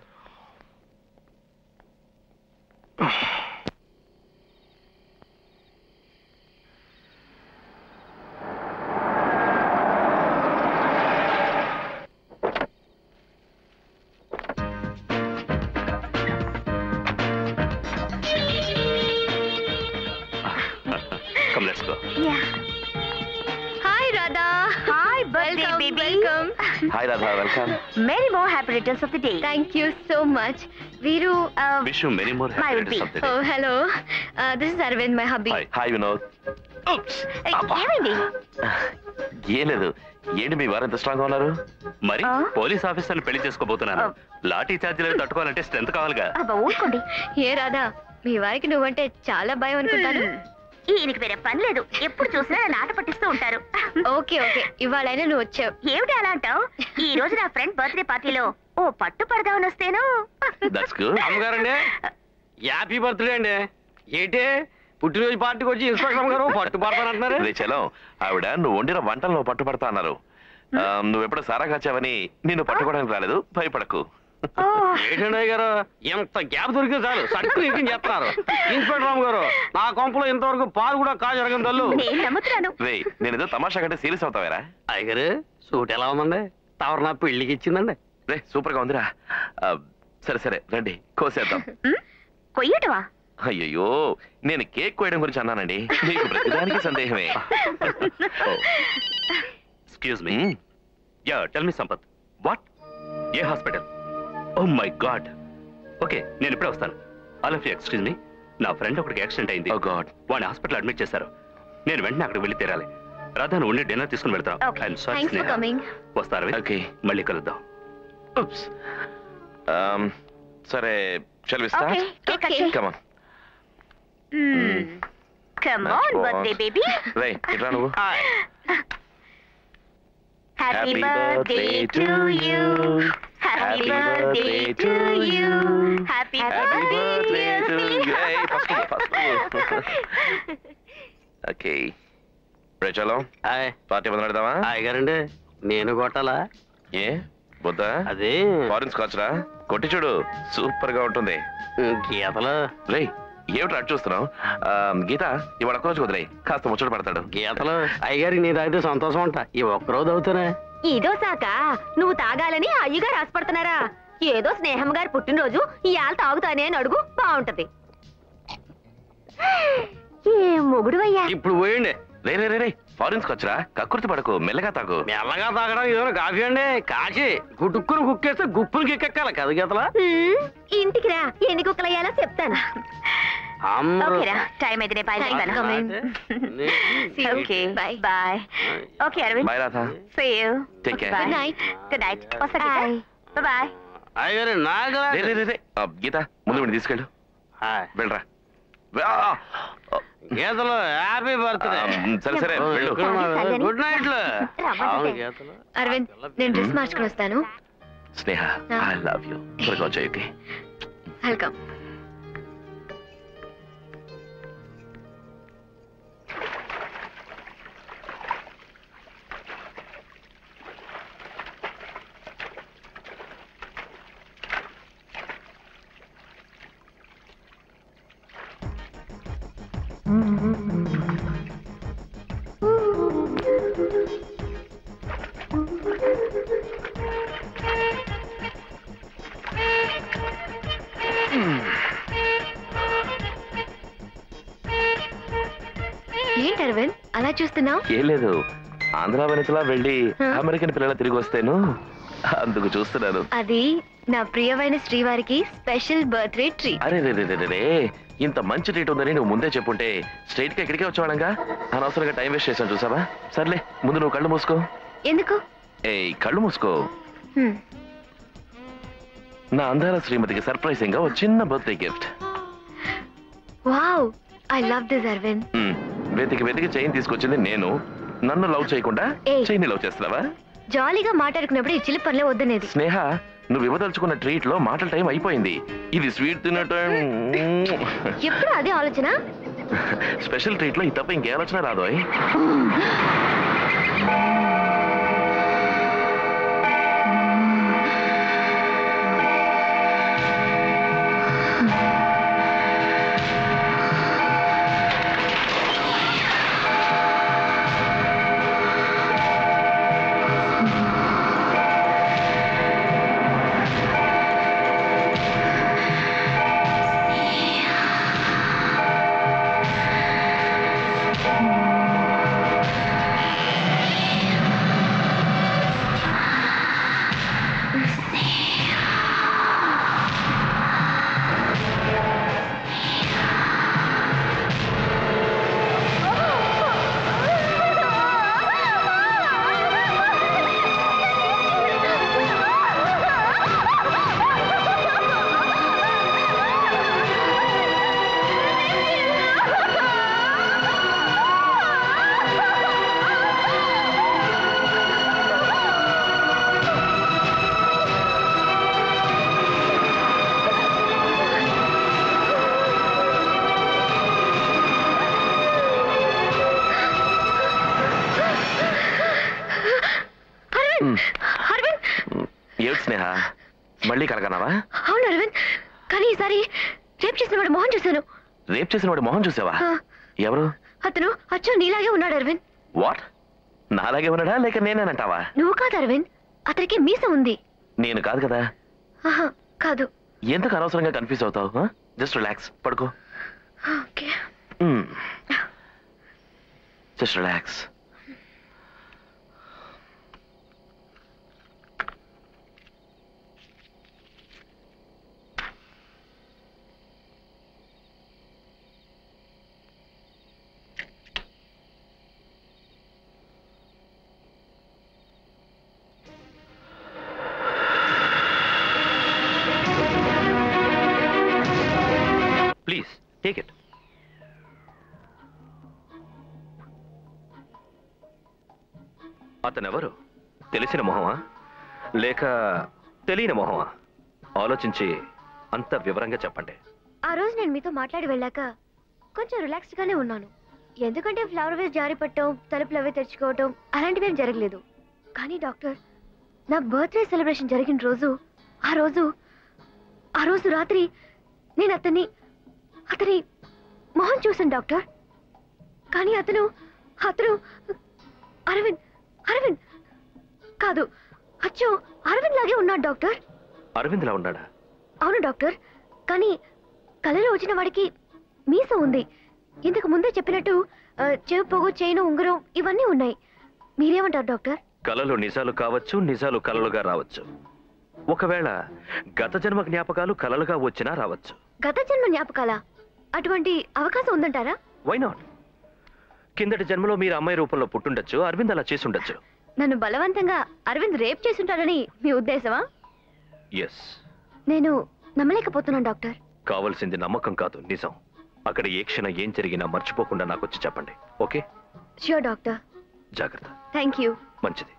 Come, let's go. Yeah. Hi Radha. Hi, birthday baby. Welcome. Hi Radha, welcome. Many more happy returns of the day. Thank you so much. వీరు Wish you many more My happy would be. returns of the ఓ day. Hello, this is Aravind, my hubby. Hi. Hi Vinod. Oops. అబ్బా. ఏమైంది? ఏం లేదు. ఏంటి మీ వారు ఎంత స్ట్రాంగ్ గా ఉన్నారు? మరి పోలీస్ ఆఫీసర్ని పెళ్లి చేసుకోబోతున్నాను. లాఠీ చార్జీలు తట్టుకోవాలంటే స్ట్రెంత్ కావాలిగా. అబ్బా ఊరుకోండి. ఏ రాధా, మీ వారికి నువ్వంటే చాలా భయం అనుకుంటాను. ఈయనకి వేరే పని లేదు, ఎప్పుడు చూసినా నన్ను ఆట పట్టిస్తూ ఉంటారు. ఓకే ఓకే, ఇవాళైనా నువ్వు వచ్చావు. ఏమిటి అలా అంటావు? ఈ రోజు నా ఫ్రెండ్ బర్త్డే పార్టీలో ఓ పట్టు పడదామని వస్తేను. That's good. అమ్మగారండి, హ్యాపీ బర్త్డే అండి. ఏంటి పుట్టినరోజు పార్టీకి వచ్చి ఇన్స్పెక్టర్ గారు పట్టు పడతానంటున్నారు? రే చలం, ఆవిడ నువ్వు వండిన వంటలు నువ్వు పట్టుపడతా అన్నారు. నువ్వు ఎప్పుడు సారా కాచావని నిన్ను పట్టుకోవడానికి రాలేదు, భయపడకు. ఏంటండి గారు, ఎంత గ్యాప్ దొరికింది చాలు సట్టుకుని ఇంకేం చేస్తున్నారు. ఇన్స్పెక్టర్ రామ్ గారు, నా కొంపలో ఇంతవరకు పాలు కూడా కాజరగం తల్లు. నేను నమ్ముతున్నాను. రే నేనేదో తమాషా కంటే సీరియస్ అవుతావేరా? అయ్యగారు, సూట్ ఎలా ఉందండి? తవరు నా పెళ్లికి ఇచ్చిందండి. రే సూపర్ గా ఉందిరా. సరే సరే రండి కోసేద్దాం. కొయ్యటవా? అయ్యయ్యో, నేను కేక్ కోయడం గురించి అన్నానండి. మీకు ప్రతిదానికి సందేహమే. Excuse me. Ya, tell me Sampath. What? ఏ hospital? Oh my god. Okay, నేను ఇప్పుడే వస్తాను. All of you excuse me. నా ఫ్రెండ్ ఒకటికి యాక్సిడెంట్ అయింది. Oh God. వాడిని హాస్పిటల్ అడ్మిట్ చేశారు. నేను వెంటనే అక్కడికి వెళ్ళి తీరాలి. రాధా, నువ్వు ఉండి డిన్నర్ తీసుకుని వెళ్తాను. Okay. I'm sorry thanks for Sneha. Coming. వస్తాను. Okay. మళ్ళీ కలుద్దాం. Oops. సరే, shall we start? Okay, cake cut చేయి. Come on. Come on, birthday baby. రే ఇట్లా నువ్వు. Happy birthday to you. Happy birthday to you. Happy birthday to you. Okay చలో పార్టీ మొదలు పెడదామా? అయ్యగారండి నేను కొట్టాలా? ఏ వద్దా? అదే ఫారెన్ స్కాచ్ రా, కొట్టి చూడు, సూపర్ గా ఉంటుంది. గీతలు రే ఏమిటి అటు చూస్తున్నావు? గీత ఇవాళ ఒక్కరోజు కుదిరే, కాస్త ముచ్చట పడతాడు. గీతలు అయ్యగారికి నీ తాగితే సంతోషం అంట. ఈ ఒక్కరోజు అవుతానే. ఇదో సాక నువ్వు తాగాలని అయ్యగా రాసిపడుతున్నారా? ఏదో స్నేహం గారి పుట్టినరోజు ఇవాళ తాగుతానే అని అడుగు, బాగుంటది. ఏ మొగుడు అయ్యా. ఇప్పుడు పోయండి. రే రే రే రే ఫారెన్ స్కాచ్ రా, కక్కుర్తి పడకు, మెల్లగా తాగు. మెల్లగా తాగడం ఏదో కాఫీ అండి. కాచి గుట్టుక్కుని కుక్కేస్తే గుప్పులు కిక్కెక్కాలి కదా గీతలా. ఇంటికి రా, ఎన్ని కుక్కలు అయ్యాలో చెప్తాను. ఓకేరా, టైం అయితే నేను బయలుదేరుతాను. Okay bye bye. Okay Aravind, bye Radha. See you. Take care. Good night. Good night. వస్తా బాయ్. అయ్యగారు నాకు రే రే రే గీత ముందు వీడిని తీసుకెళ్ళు, వెళ్ళరా. గీతలు హ్యాపీ బర్త్డే. సరే సరే వెళ్ళు. Good night. అరవింద్ నేను డ్రెస్ మార్చుకుని వస్తాను. Sneha I love you. త్వరగా వచ్చాయి. Okay welcome. ఏంటి అరవింద్ అలా చూస్తున్నావు? ఏం లేదు, ఆంధ్ర వనితలా వెళ్ళి అమెరికన్ పిల్లల తిరిగి వస్తేను అందుకు చూస్తున్నాను. అది నా ప్రియమైన శ్రీవారికి స్పెషల్ బర్త్డే ట్రీట్. అరే రే రే రే, ఇంత మంచి ట్రీట్ ఉందని నువ్వు ముందే చెప్పుంటే స్ట్రైట్ గా ఇక్కడికే వచ్చేవాడంగా. అనవసరంగా టైం వేస్ట్ చేశాను చూసావా. సర్లే ముందు నువ్వు కళ్ళు మూసుకో. ఎందుకు? కళ్ళు మూసుకో. నా అందాల శ్రీమతికి సర్ప్రైజింగ్ గా ఒక చిన్న birthday gift. Wow, I love this Aravind. వెతికి వెతికి చైన్ తీసుకొచ్చింది నేను. నన్ను లవ్ చేయకుండా చైన్ లవ్ చేస్తున్నావా? జాలీగా మాట్లాడుకున్నప్పుడు ఈ చిల్లి పనులే వద్దనేది. స్నేహ నువ్వు ఇవ్వదలుచుకున్న ట్రీట్ లో మాటల టైం అయిపోయింది. ఇది స్వీట్ తినే టైం. ఎప్పుడు అదే ఆలోచన. స్పెషల్ ట్రీట్ లో ఈ తప్ప ఇంకే ఆలోచన రాదు. ఏమిటి స్నేహ మళ్ళీ కలగనావా? అవును అరవింద్, కానీ ఈసారి రేప్ చేసిన వాడు మొహం చూశాను. రేప్ చేసిన వాడు మొహం చూసావా? ఎవరు? అతను అచ్చం నీలాగే ఉన్నాడు అరవింద్. వాట్? నాలాగే ఉన్నాడా లేక నేనేనంటావా? నువ్వు కాదు అరవింద్, అతనికి మీసం ఉంది. నేను కాదు కదా. కాదు. ఎందుకు అనవసరంగా కన్ఫ్యూజ్ అవుతావు? జస్ట్ రిలాక్స్, పడుకో. Okay, just relax. Please take it. అతనెవరు? తెలిసిన మొహమా లేక తెలియని మొహమా? ఆలోచించి అంత వివరంగా చెప్పండి. ఆ రోజు నేను మీతో మాట్లాడి వెళ్ళాక కొంచెం రిలాక్స్డ్ గానే ఉన్నాను. ఎందుకంటే ఫ్లవర్ వేస్ జారి పట్టడం, తలుపులు అవే తెరుచుకోవటం అలాంటివేం జరగలేదు. కానీ డాక్టర్, నా బర్త్డే సెలబ్రేషన్ జరిగిన రోజు ఆ రోజు రాత్రి నేను అతని మొహం చూశాను డాక్టర్. కానీ అతను అరవింద్ కాదు, అచ్చో అరవింద్ లాగే ఉన్నాడు డాక్టర్. అరవింద్ లా ఉన్నాడా? అవును డాక్టర్. కానీ కళలో వచ్చిన వాడికి మీసం ఉంది. ఇంతకు ముందే చెప్పినట్టు చెవి పొగు, చైను, ఉంగరం ఇవన్నీ ఉన్నాయి. మీరేమంటారు డాక్టర్? కళలు నిజాలు కావచ్చు, నిజాలు కళలుగా రావచ్చు. ఒకవేళ గత జన్మ జ్ఞాపకాలు కళలుగా వచ్చినా రావచ్చు. గత జన్మ జ్ఞాపకాల అటువంటి అవకాశం ఉందంటారా? Why not? కిందటి జన్మలో మీరు అమ్మాయి రూపంలో పుట్టుండొచ్చు. అరవింద్ అలా చేసి ఉండొచ్చు. నన్ను బలవంతంగా అరవింద్ రేప్ చేసుంటారని మీ ఉద్దేశమా? ఎస్. నేను నమ్మలేకపోతున్నాను డాక్టర్. కావలసింది నమ్మకం కాదు, నిజం. అక్కడ ఏ క్షణం ఏం జరిగినా మర్చిపోకుండా నాకు వచ్చి చెప్పండి. ఓకే? Sure doctor. జాగ్రత్త. Thank you. మంచిది.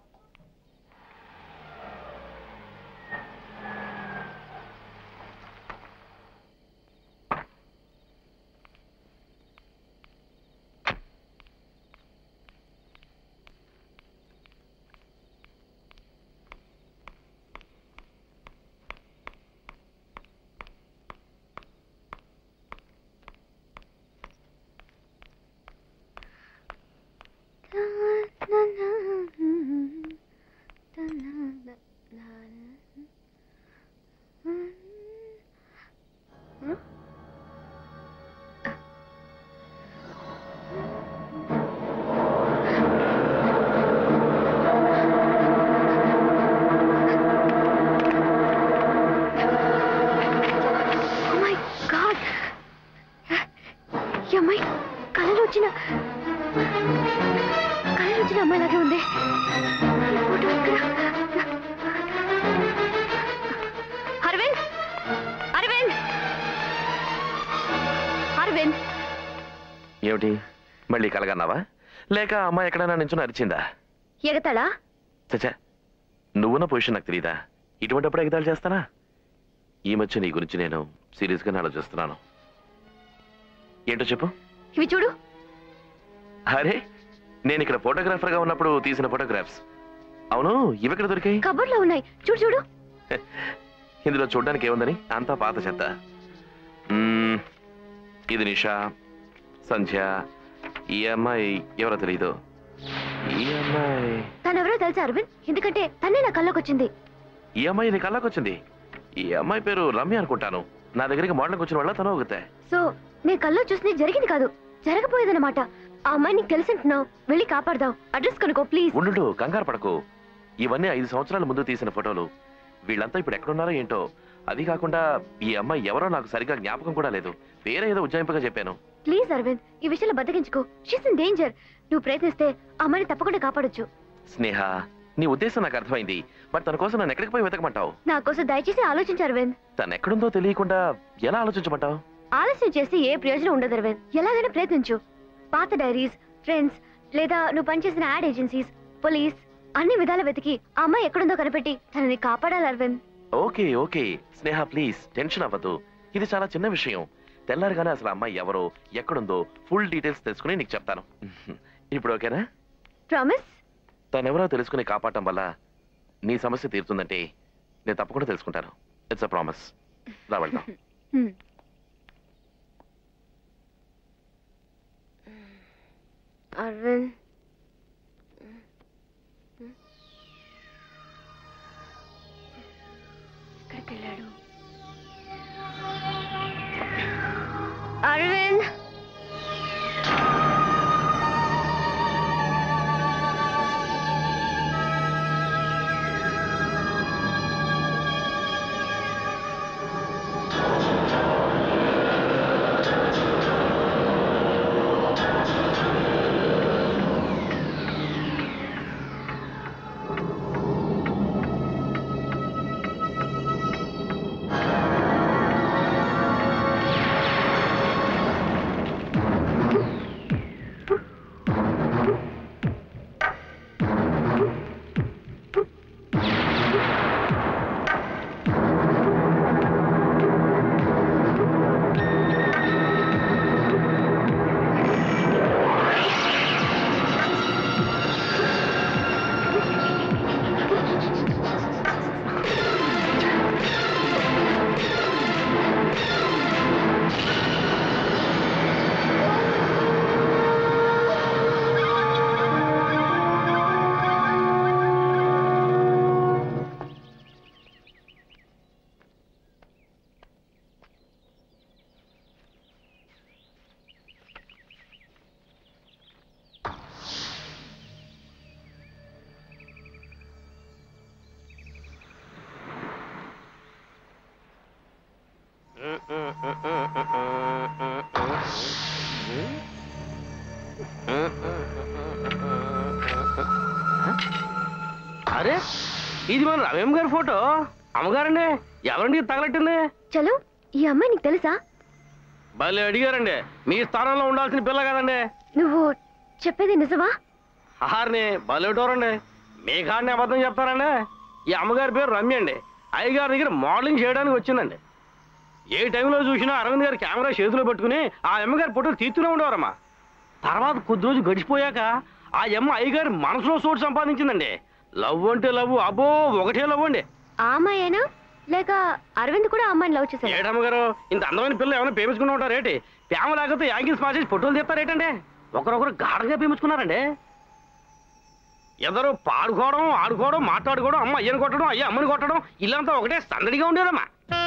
కళలో వచ్చిన అమ్మాయిలాగే ఉంది. అరవింద్, అరవింద్, అరవింద్. ఏమిటి, మళ్ళీ కలగన్నావా? లేక అమ్మాయి ఎక్కడైనా నించుని అరిచిందా? ఎగతాళా? చచ్చా, నువ్వున్న పొజిషన్ నాకు తెలీదా? ఇటువంటిప్పుడు ఎగతాళి చేస్తానా? ఈ మధ్య నీ గురించి నేను సీరియస్ గానే ఆలోచిస్తున్నాను. ఏంటో చెప్పు. ఇవి చూడు. అరే, నేను ఇక్కడ ఫోటోగ్రాఫర్ గా ఉన్నప్పుడు తీసిన ఫోటోగ్రాఫ్స్. అవును, ఇవి ఎక్కడ దొరికాయి? కబోర్డ్ లో ఉన్నాయి, చూడు చూడు. ఇందులో చూడడానికి ఏముందని? అంతా పాత చెత్త. ఇది నిషా, సంధ్య. ఈ అమ్మాయి ఎవరో తెలీదు. ఈ అమ్మాయి తనెవరో తెలుసా అరవింద్? ఎందుకంటే తనే నా కళ్ళకి వచ్చింది. ఈ అమ్మాయి నీ కళ్ళకి వచ్చింది? ఈ అమ్మాయి పేరు రమ్య అనుకుంటాను. నా దగ్గరికి మోడల్కి వచ్చిన వాళ్ళ తను ఒకతే. సో నేను కల్లో చూసి జరిగింది కాదు, జరగబోయేదన్నమాట. ఆ అమ్మాయి నీకు తెలిసింటున్నావు, వెళ్ళి కాపాడదాం. అడ్రస్ కనుకో ప్లీజ్. ఉండు, కంగారు పడకు. ఇవన్నీ 5 సంవత్సరాల ముందు తీసిన ఫోటోలు. వీళ్ళంతా ఇప్పుడు ఎక్కడున్నారో ఏంటో. అది కాకుండా ఈ అమ్మాయి ఎవరో నాకు సరిగా జ్ఞాపకం కూడా లేదు. వేరే ఏదో ఉజ్జాయింపుగా చెప్పాను. ప్లీజ్ అరవింద్, ఈ విషయంలో బద్దగించుకో. She's in danger. నువ్వు ప్రయత్నిస్తే ఆ అమ్మాయిని తప్పకుండా కాపాడొచ్చు. స్నేహ, నీ ఉద్దేశం నాకు అర్థమైంది. బట్ తన కోసం నన్ను ఎక్కడికి పోయి వెతకమంటావు? నా కోసం దయచేసి ఆలోచించు అరవింద్. తను ఎక్కడుందో తెలియకుండా ఎలా ఆలోచించమంటావు? ఆలస్యం చేసి ఏ ప్రయోజనం ఉండదు అరవింద్. ఎలాగైనా ప్రయత్నించు. పాత డైరీస్, ఫ్రెండ్స్, లేదా నువ్వు పనిచేసిన యాడ్ ఏజెన్సీస్, పోలీస్, అన్ని విధాల వెతికి ఆ అమ్మాయి ఎక్కడుందో కనిపెట్టి తనని కాపాడాలి Aravind. Okay okay Sneha, please tension అవ్వద్దు. ఇది చాలా చిన్న విషయం. తెల్లారిగానే అసలు అమ్మాయి ఎవరో, ఎక్కడుందో ఫుల్ డీటెయిల్స్ తెలుసుకుని నీకు చెప్తాను. ఇప్పుడు ఓకేనా? ప్రామిస్? తనెవరో తెలుసుకుని కాపాడటం వల్ల నీ సమస్య తీరుతుందంటే నేను తప్పకుండా తెలుసుకుంటాను. It's a promise. రా వెళ్దాం. అరవింద్, ఎక్కడికి వెళ్ళాడు? అరవింద్, అరే ఇది మన రమేమ్ గారి ఫోటో. అమ్మగారండి, ఎవరండి తగలట్టింది? చలో, ఈ అమ్మాయి నీకు తెలుసా? భలే అడిగారండి. మీ స్థానంలో ఉండాల్సిన పిల్ల కదండి. నువ్వు చెప్పేది నిజమా? ఆహార్ని భలేటోరండి. మీ కాడిని అబద్ధం చెప్తారండి. ఈ అమ్మగారి పేరు రమ్య అండి. అయ్యగారి దగ్గర మోడలింగ్ చేయడానికి వచ్చిందండి. ఏ టైంలో చూసినా అరవింద్ గారి కెమెరా చేతిలో పెట్టుకుని ఆ అమ్మగారి ఫోటోలు తీస్తూనే ఉండేవారమ్మా. తర్వాత కొద్ది రోజు గడిచిపోయాక ఆ అమ్మ అయ్యగారి మనసులో చోటు సంపాదించిందండి. లవ్ అంటే లవ్, అబ్బో ఒకటే లవ్ అండి. ఆ అమ్మాయేనా లేక అరవింద్ కూడా అమ్మాయిని లవ్ చేశాడు? ఏటమ్మగారు, ఇంత అందమైన పిల్ల ఏమైనా ప్రేమించుకుని ఉంటారేటి? ప్రేమ లేకపోతే యాంగిల్స్ మార్చేసి ఫోటోలు తీస్తారేటండి? ఒకరొకరు గాఢంగా ప్రేమించుకున్నారండి. ఎదరు పాడుకోవడం, ఆడుకోవడం, మాట్లాడుకోవడం, అమ్మ అయ్యని కొట్టడం, అయ్య అమ్మని కొట్టడం, ఇల్లంతా ఒకటే సందడిగా ఉండేదమ్మా.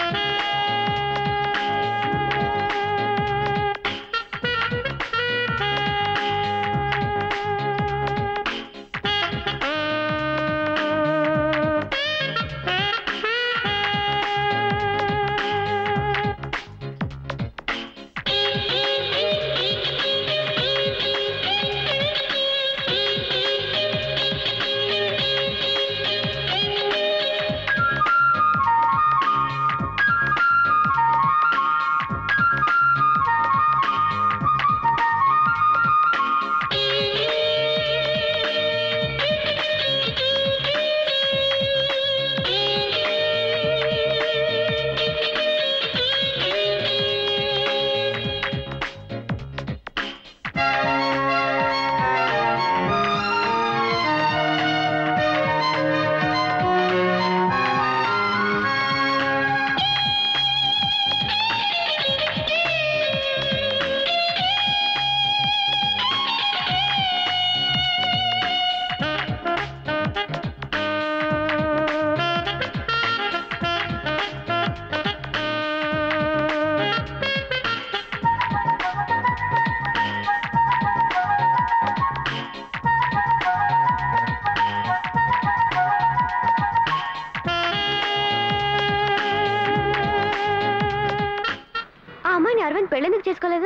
పెళ్ళెందుకు చేసుకోలేదు?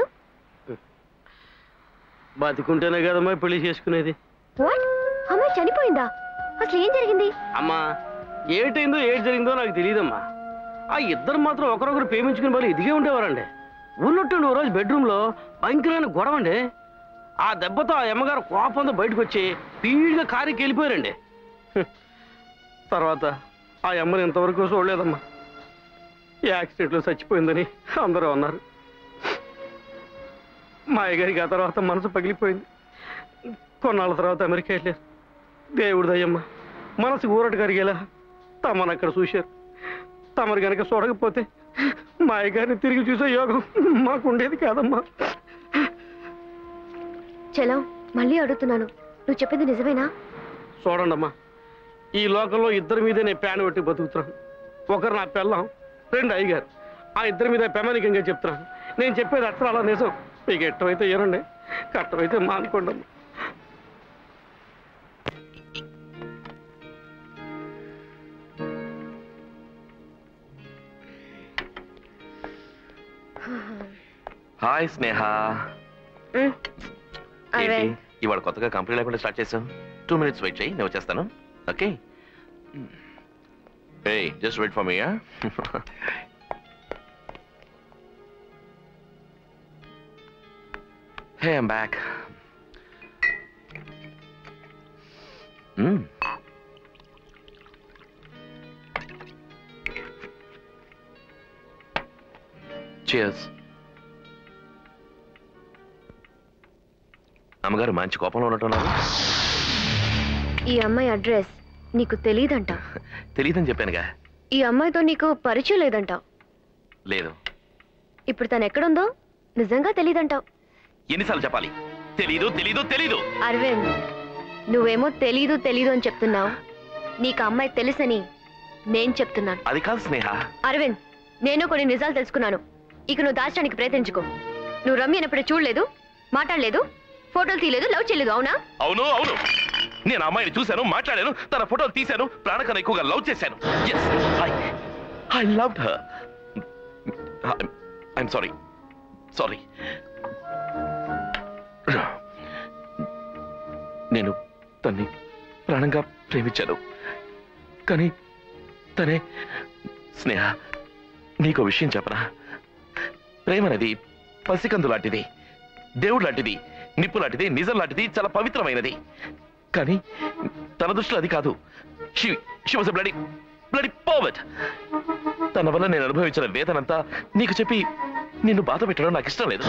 బతుకుంటేనే కదమ్మా పెళ్లి చేసుకునేది. అమ్మాయి చనిపోయిందా? అసలు ఏం జరిగింది? అమ్మా, ఏటైందో ఏటి జరిగిందో నాకు తెలియదమ్మా. ఆ ఇద్దరు మాత్రం ఒకరొకరు ప్రేమించుకుని వాళ్ళు ఎదిగే ఉండేవారండి. ఉన్నట్టుండి ఓ రోజు బెడ్రూమ్ లో భయంకరమైన గొడవ అండి. ఆ దెబ్బతో ఆ అమ్మగారు కోపంతో బయటకు వచ్చి పీడిగా కారికి వెళ్ళిపోయారండి. తర్వాత ఆ అమ్మని ఇంతవరకు చూడలేదమ్మా. యాక్సిడెంట్లో చచ్చిపోయిందని అందరూ అన్నారు. మా అయ్యగారికి ఆ తర్వాత మనసు పగిలిపోయింది. కొన్నాళ్ళ తర్వాత అమెరికా వెళ్ళారు. దేవుడి దయ్యమ్మ మనసు ఊరట కరిగేలా తమను అక్కడ చూశారు. తమరు కనుక చూడకపోతే మా అయ్యగారిని తిరిగి చూసే యోగం మాకుండేది కాదమ్మా. చలో, మళ్ళీ అడుగుతున్నాను, నువ్వు చెప్పింది నిజమేనా? చూడండమ్మా, ఈ లోకంలో ఇద్దరి మీదే నేను ప్యాన్ పెట్టి బతుకుతున్నాను. ఒకరు నా పెళ్ళాం, రెండు అయ్యగారు. ఆ ఇద్దరి మీద పెమానికంగా చెప్తున్నాను. నేను చెప్పేది అసలు నిజం. మీకు ఎట్టమైతే ఏనండి, కట్టమైతే మానుకోండి. హాయ్ స్నేహ. ఇవాళ కొత్తగా కంపెనీ లేకుండా స్టార్ట్ చేసాం. 2 minutes వెయిట్ చేయి, నేను వచ్చేస్తాను. Okay, just wait for me. Hey, I'm back. Cheers. అమ్మగారు మంచి కోపంలో ఉన్నట్టున్నారు. ఈ అమ్మాయి అడ్రస్ నీకు తెలీదంట. తెలీదని చెప్పానుగా. ఈ అమ్మాయితో నీకు పరిచయం లేదంటావు. లేదు. ఇప్పుడు తను ఎక్కడుందో నిజంగా తెలీదంటావు. ఎన్నిసార్లు చెప్పాలి? తెలీదు తెలీదు తెలీదు. అరవింద్, నువ్వేమో తెలీదు తెలీదు అని చెప్తున్నావు. నీకు అమ్మాయి తెలుసని నేను చెప్తున్నాను. అది కాదు స్నేహ. అరవింద్, నేను కొన్ని నిజాలు తెలుసుకున్నాను. ఇక నువ్వు దాచడానికి ప్రయత్నించుకో. నువ్వు రమ్యని ఎప్పుడు చూడలేదు, మాట్లాడలేదు, ఫోటోలు తీయలేదు, లవ్ చేయలేదు, అవునా? అవును అవును. నేను అమ్మాయిని చూశాను, మాట్లాడాను, తన ఫోటోలు తీశాను, ప్రాణకన్నా ఎక్కువగా లవ్ చేశాను. Yes, I loved her. I'm sorry. నేను తన్ని ప్రాణంగా ప్రేమించాను. కానీ తనే స్నేహ, నీకో విషయం చెప్పనా? ప్రేమ అనేది పసికందు లాంటిది, దేవుడు లాంటిది, నిప్పు లాంటిది, నిజం లాంటిది, చాలా పవిత్రమైనది. కానీ తన దృష్టిలో అది కాదు. She was a bloody pervert. తన వల్ల నేను అనుభవించిన వేదనంతా నీకు చెప్పి నిన్ను బాధ పెట్టడం నాకు ఇష్టం లేదు.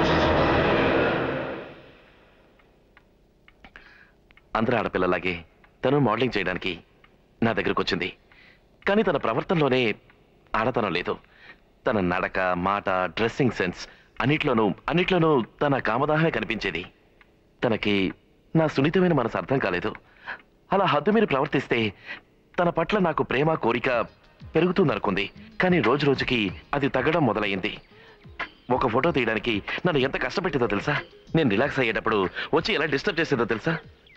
అందరూ ఆడపిల్లలాగే తను మోడలింగ్ చేయడానికి నా దగ్గరకు వచ్చింది. కానీ తన ప్రవర్తనలోనే ఆడతనం లేదు. తన నడక, మాట, డ్రెస్సింగ్ సెన్స్ అన్నిట్లోనూ తన కామదాహమే కనిపించేది. తనకి నా సున్నితమైన మనసు అర్థం కాలేదు. అలా హద్దు మీరు ప్రవర్తిస్తే తన పట్ల నాకు ప్రేమ, కోరిక పెరుగుతుందనుకుంది. కానీ రోజు రోజుకి అది తగ్గడం మొదలయ్యింది. ఒక ఫోటో తీయడానికి నన్ను ఎంత కష్టపెట్టిందో తెలుసా? నేను రిలాక్స్ అయ్యేటప్పుడు వచ్చి ఎలా డిస్టర్బ్ చేసేదో తెలుసా?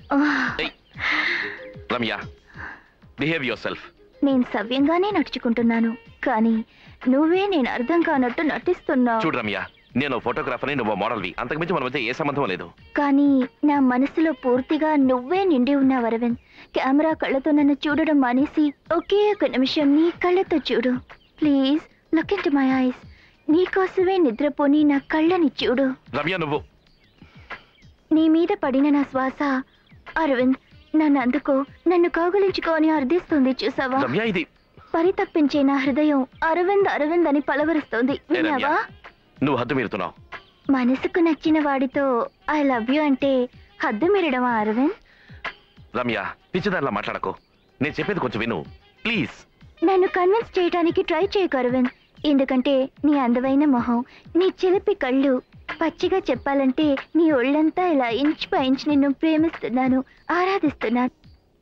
Ramya, behave your yourself సవ్యంగానే నడుచుకుంటున్నాను, కానీ నువ్వే నేను అర్థం కానట్టు నటిస్తున్నావు. చూడు రమ్య, నేను ఫోటోగ్రాఫర్ని, నువ్వు మోడల్వి. అంతకుమించి మన మధ్య ఏ సంబంధం లేదు. కానీ నా మనసులో పూర్తిగా నువ్వే నిండి ఉన్నావు అరవింద్. కెమెరా కళ్ళతో నన్ను చూడడం మానేసి ఒకే ఒక నిమిషం నీ కళ్ళతో చూడు. Please look into my eyes. నీకోసమే నిద్రపోని నా కళ్ళని చూడు. రమ్య, నువ్వు నీ మీద పడిన నా శ్వాస అరవింద్ నన్ను అందుకో, నన్ను కౌగులించుకో అని అర్థిస్తుంది. చూసావా? రమ్య, ఇది పరితప్పించే నా హృదయం అరవింద్ అరవింద్ అని పలవరుస్తోంది. విన్నావా? నువ్వు హద్దు మీరుతున్నావు. మనసుకు నచ్చిన వాడితో ఐ లవ్ యూ అంటే హద్దు మీరడమా అరవింద్? రమ్య, పిచ్చిదారిలా మాట్లాడకు. నేను చెప్పేది కొంచెం విను ప్లీజ్. నన్ను కన్విన్స్ చేయడానికి ట్రై చేయకు అరవింద్. ఎందుకంటే నీ అందమైన మొహం, నీ చిలిపి కళ్ళు, పచ్చిగా చెప్పాలంటే నీ ఒళ్ళంతా ఇలా ఇంచ్ పై ఇంచ్ నిన్ను ప్రేమిస్తున్నాను, ఆరాధిస్తున్నాను.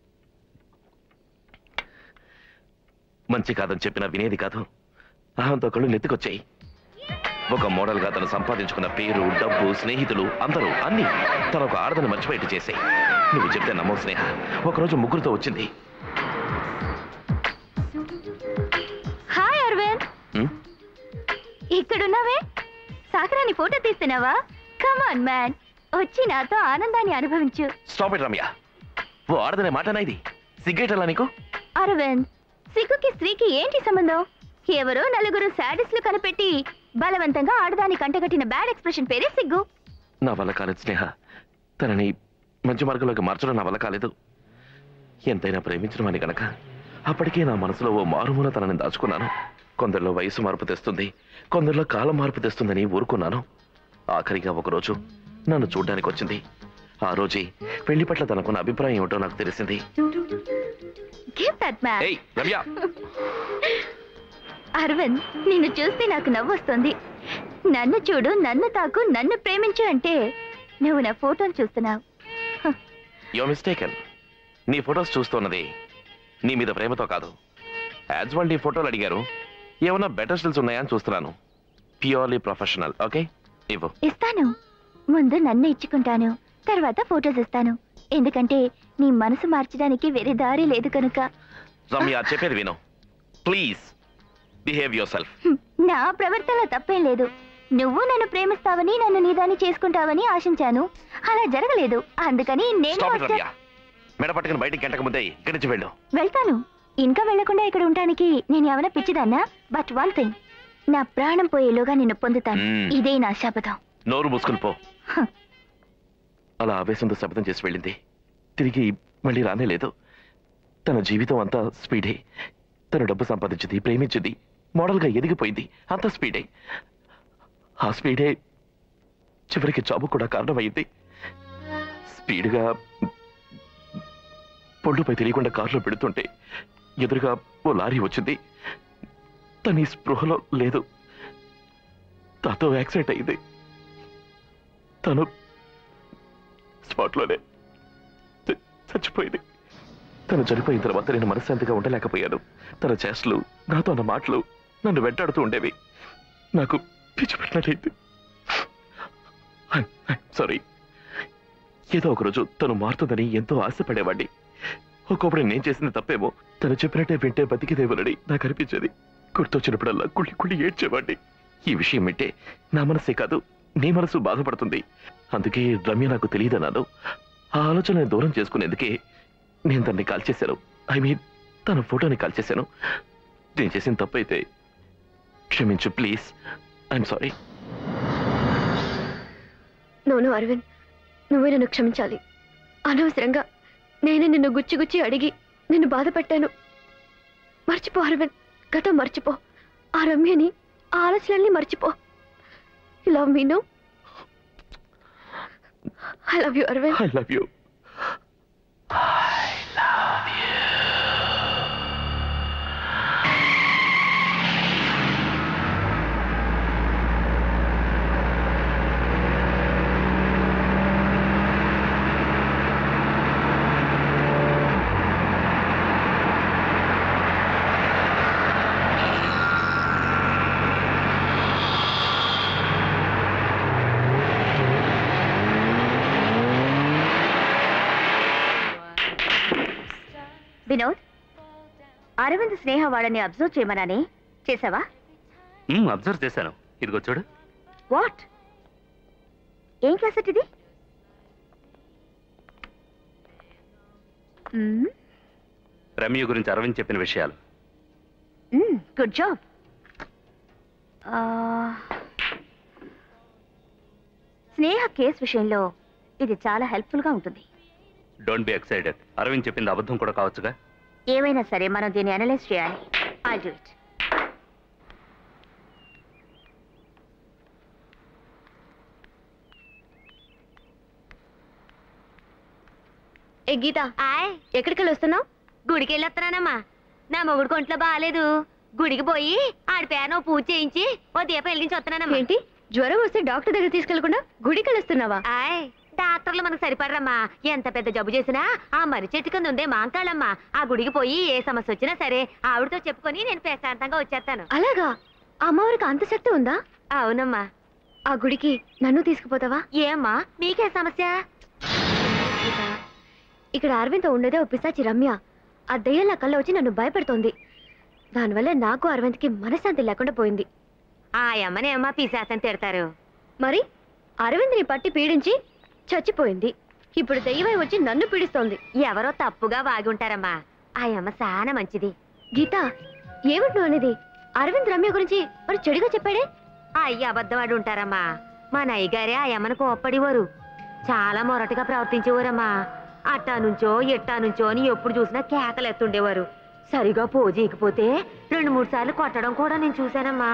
మంచి కాదని చెప్పినా వినేది కాదు. అహంతో కళ్ళు నెత్తికొచ్చాయి. ఒక మోడల్ గా తను సంపాదించుకున్న పేరు, డబ్బు, స్నేహితులు అందరూ అన్ని తన ఒక ఆడదని మర్చిపోయేట్టు చేశాయి. నువ్వు చెప్తే నమ్మవు స్నేహ. ఒకరోజు ముగ్గురుతో వచ్చింది. హాయ్ అరవింద్, ఇక్కడున్నావే? సాగరాని ఫోటో తీస్తున్నావా? కమ్ ఆన్ మ్యాన్, వచ్చి నాతో ఆనందాన్ని అనుభవించు. Stop it Ramya. ఓ ఆడదనే మాటనా ఇది? సిగ్గేటలా నీకు? అరవింద్, సిగ్గుకి స్త్రీకి ఏంటి సంబంధం? ఎవరో నలుగురు శాడిస్లు కనిపెట్టి బలవంతంగా ఆడదాని కంటగట్టిన బ్యాడ్ ఎక్స్ప్రెషన్ పేరే సిగ్గు. నా వల్ల కాలేదు స్నేహ. తనని మంచి మార్గంలోకి మార్చడం నా వల్ల కాలేదు. ఎంతైనా ప్రేమించడం అని గనక అప్పటికే నా మనసులో ఓ మారుమూల తనని దాచుకున్నాను. కొందరిలో వయసు మార్పు తెస్తుంది, కొందరిలో కాలం మార్పు తెస్తుందని ఊరుకున్నాను. ఆఖరిగా ఒకరోజు నన్ను చూడ్డానికి వచ్చింది. ఆ రోజే పెళ్లి పట్ల తనకున్న అభిప్రాయం ఏమిటో నాకు తెలిసింది. ఏయ్ రమ్య! అరవింద్, నిన్ను చూస్తే నాకు నవ్వొస్తుంది. నన్ను చూడు, నన్ను తాకు, నన్ను ప్రేమించు అంటే నువ్వు నా ఫోటోలు చూస్తున్నావు. You are mistaken. నీ ఫొటోస్ చూస్తున్నది నీ మీద ప్రేమతో కాదు. యాజ్ వాళ్ళు నీ ఫోటోలు అడిగారు, ఏమన్నా బెటర్ స్టిల్స్ ఉన్నాయా అని చూస్తున్నాను. Purely professional. ఓకే, ఇవ్వు. ఇస్తాను. ముందు నన్ను ఇచ్చుకుంటాను, తర్వాత ఫోటోస్ ఇస్తాను. ఎందుకంటే నీ మనసు మార్చడానికి వేరే దారి లేదు కనుక. రమ్య, చెప్పేది విను ప్లీజ్. Behave your self. నా ప్రవర్తన తప్పేం లేదు. నువ్వు నన్ను ప్రేమిస్తావని, నన్ను నీదాన్ని చేసుకుంటావని ఆశించాను. అలా జరగలేదు. అందుకని నేను మెడ పట్టుకుని బయటికి గంటకు ముందే ఇక్కడి నుంచి వెళ్ళు. వెళ్తాను. ఇంకా వెళ్లకుండా ఇక్కడ ఉండడానికి నేను ఏమైనా పిచ్చిదాన్నా? బట్ వన్ థింగ్, నా ప్రాణం పోయేలోగా నిన్ను పొందుతాను. ఇదే నా శపథం. నోరు మూసుకుని పో. అలా ఆవేశంతో శపథం చేసి వెళ్ళింది. తిరిగి మళ్ళీ రానే లేదు. తన జీవితం అంతా స్పీడే. తను డబ్బు సంపాదించింది, ప్రేమించింది, మోడల్గా ఎదిగిపోయింది, అంత స్పీడే. ఆ స్పీడే చివరికి జాబు కూడా కారణమైంది. స్పీడ్గా పొళ్ళుపై తెలియకుండా కారులో పెడుతుంటే ఎదురుగా ఓ లారీ వచ్చింది. తన స్పృహలో లేదు. తాతో యాక్సిడెంట్ అయింది. తను స్పాట్లోనే చచ్చిపోయింది. తను చనిపోయిన తర్వాత నేను మనశ్శాంతిగా ఉండలేకపోయాను. తన చేష్టలు, నాతో అన్న మాటలు నన్ను వెంటాడుతూ ఉండేవి. నాకు పిచ్చి పట్టినట్లయింది. సారీ. ఏదో ఒకరోజు తను మారుతుందని ఎంతో ఆశపడేవాడిని. ఒకప్పుడు నేను చేసింది తప్పేమో. తను చెప్పినట్టే వింటే బతికిదేవనని నాకు అనిపించేది. గుర్తొచ్చినప్పుడల్లా కుళ్ళి కుళ్ళి ఏడ్చేవాడిని. ఈ విషయం వింటే నా మనసే కాదు, నీ మనసు బాధపడుతుంది. అందుకే రమ్య నాకు తెలియదన్నాను. ఆ ఆలోచనని దూరం చేసుకునేందుకే నేను తన్ని కాల్ చేశాను. ఐ మీన్ తన ఫోటోని కాల్ చేశాను. నేను చేసిన తప్పైతే క్షమించు ప్లీజ్. I'm sorry. నోను అరవింద్, నువ్వే నన్ను క్షమించాలి. అనవసరంగా నేనే నిన్ను గుచ్చి గుచ్చి అడిగి నిన్ను బాధ పెట్టాను. మర్చిపో అరవింద్, గతం మర్చిపో. ఆ రమ్యని, ఆ ఆలోచనల్ని మర్చిపో. You love me no? I love you Aravind. I love you. Vinod, Aravind Sneha వాళ్ళని అబ్జర్వ్ చేయమని చేసావా? అబ్జర్వ్ చేశాను. ఇదిగో చూడు. వాట్? ఏం క్యాసెట్ ఇది? రమ్య గురించి అరవింద్ చెప్పిన విషయాలు. Good job. స్నేహ కేస్ విషయంలో ఇది చాలా హెల్ప్ఫుల్ గా ఉంటుంది. Don't be excited. అరవింద్ చెప్పింది అబద్ధం కూడా కావచ్చుగా. ఏమైనా సరే మనం దీన్ని అనలైజ్ చేయాలి. I'll do it. ఏ గీత, ఎక్కడికి వస్తున్నావు? గుడికి వెళ్ళొస్తున్నానమ్మా. నా మొగుడు కొంట్లో బాగాలేదు. గుడికి పోయి ఆడి పేరును పూజ చేయించి ఓ దీపం వెలిగించి వస్తున్నానమ్మా. ఏంటి, జ్వరం వస్తే డాక్టర్ దగ్గర తీసుకెళ్లకుండా గుడికి వెళ్ళొస్తున్నావా? డాక్టర్లు మనకు సరిపడరమ్మా. ఎంత పెద్ద జబ్బు చేసినా ఆ మర్రి చెట్టు కింద ఉందే మాంకాళ్ళమ్మా. ఆ గుడికి పోయి ఏ సమస్య వచ్చినా సరే ఆవిడతో చెప్పుకొని నేను ప్రశాంతంగా వచ్చేస్తాను. అలాగా? అమ్మవారికి అంత శక్తి ఉందా? అవునమ్మా. ఆ గుడికి నన్ను తీసుకుపోతావా? ఏమ్మా, మీకే సమస్య? ఇక్కడ అరవింద్తో ఉండేదే ఓ పిశాచి రమ్య. ఆ దయ్యం నా కళ్ళ వచ్చి నన్ను భయపెడుతోంది. దానివల్ల నాకు అరవింద్కి మనశ్శాంతి లేకుండా పోయింది. ఆ అమ్మనే అమ్మ పిశాచని తిడతారు. మరి అరవింద్ని పట్టి పీడించి చచ్చిపోయింది. ఇప్పుడు దయ్యమై వచ్చి నన్ను పీడిస్తోంది. ఎవరో తప్పుగా వాగి ఉంటారమ్మా. ఆ అమ్మ చాలా మంచిది. గీత, ఏమిటి నువ్వు అనేది? అరవింద్ రమ్య గురించి మరి చెడుగా చెప్పాడే? ఆ అయ్య అబద్ధవాడు ఉంటారమ్మా. మా నయ్యగారే ఆ అమ్మను కోప్పడివారు. చాలా మొరటుగా ప్రవర్తించేవారమ్మా. అట్టా నుంచో ఎట్టా నుంచో అని ఎప్పుడు చూసినా కేకలు ఎత్తుండేవారు. సరిగా పోజీయకపోతే 2-3 సార్లు కొట్టడం కూడా నేను చూశానమ్మా.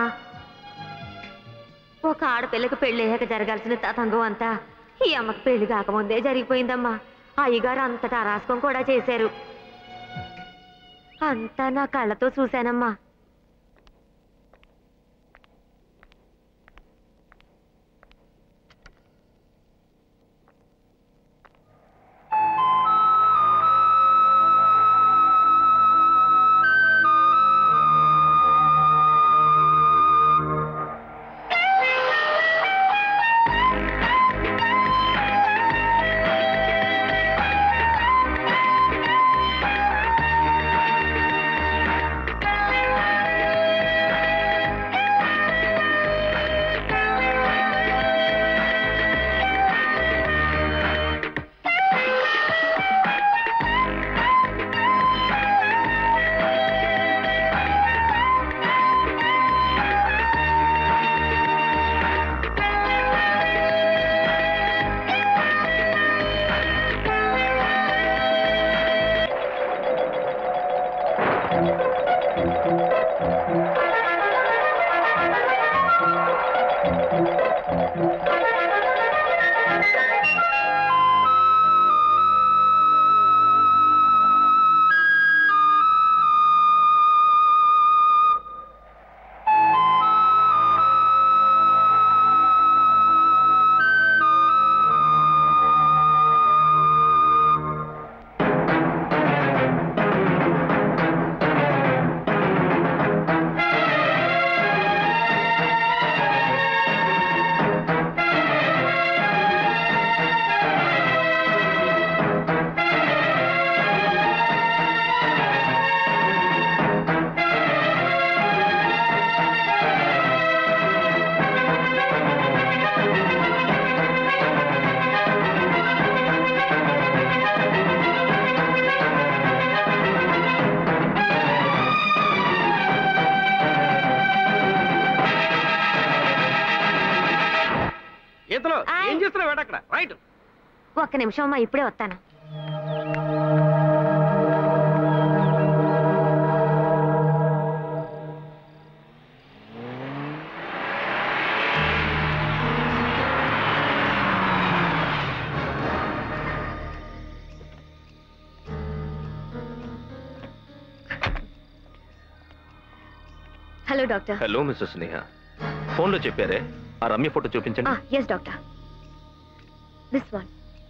ఒక ఆడపిల్లకి పెళ్ళయ్యాక జరగాల్సిన తతంగం అంతా ఈ అమ్మకి పెళ్లి కాకముందే జరిగిపోయిందమ్మా. అయ్యగారు అంతటా అరాస్కం కూడా చేశారు. అంతా నా కళ్ళతో చూశానమ్మా. మాట అక్కడ రైట్. ఒక్క నిమిషం అమ్మా, ఇప్పుడే వస్తాను. Hello doctor. Hello mister Sneha, ఫోన్లో చెప్పారే ఆ రమ్య ఫోటో చూపించండి. Yes doctor, this one.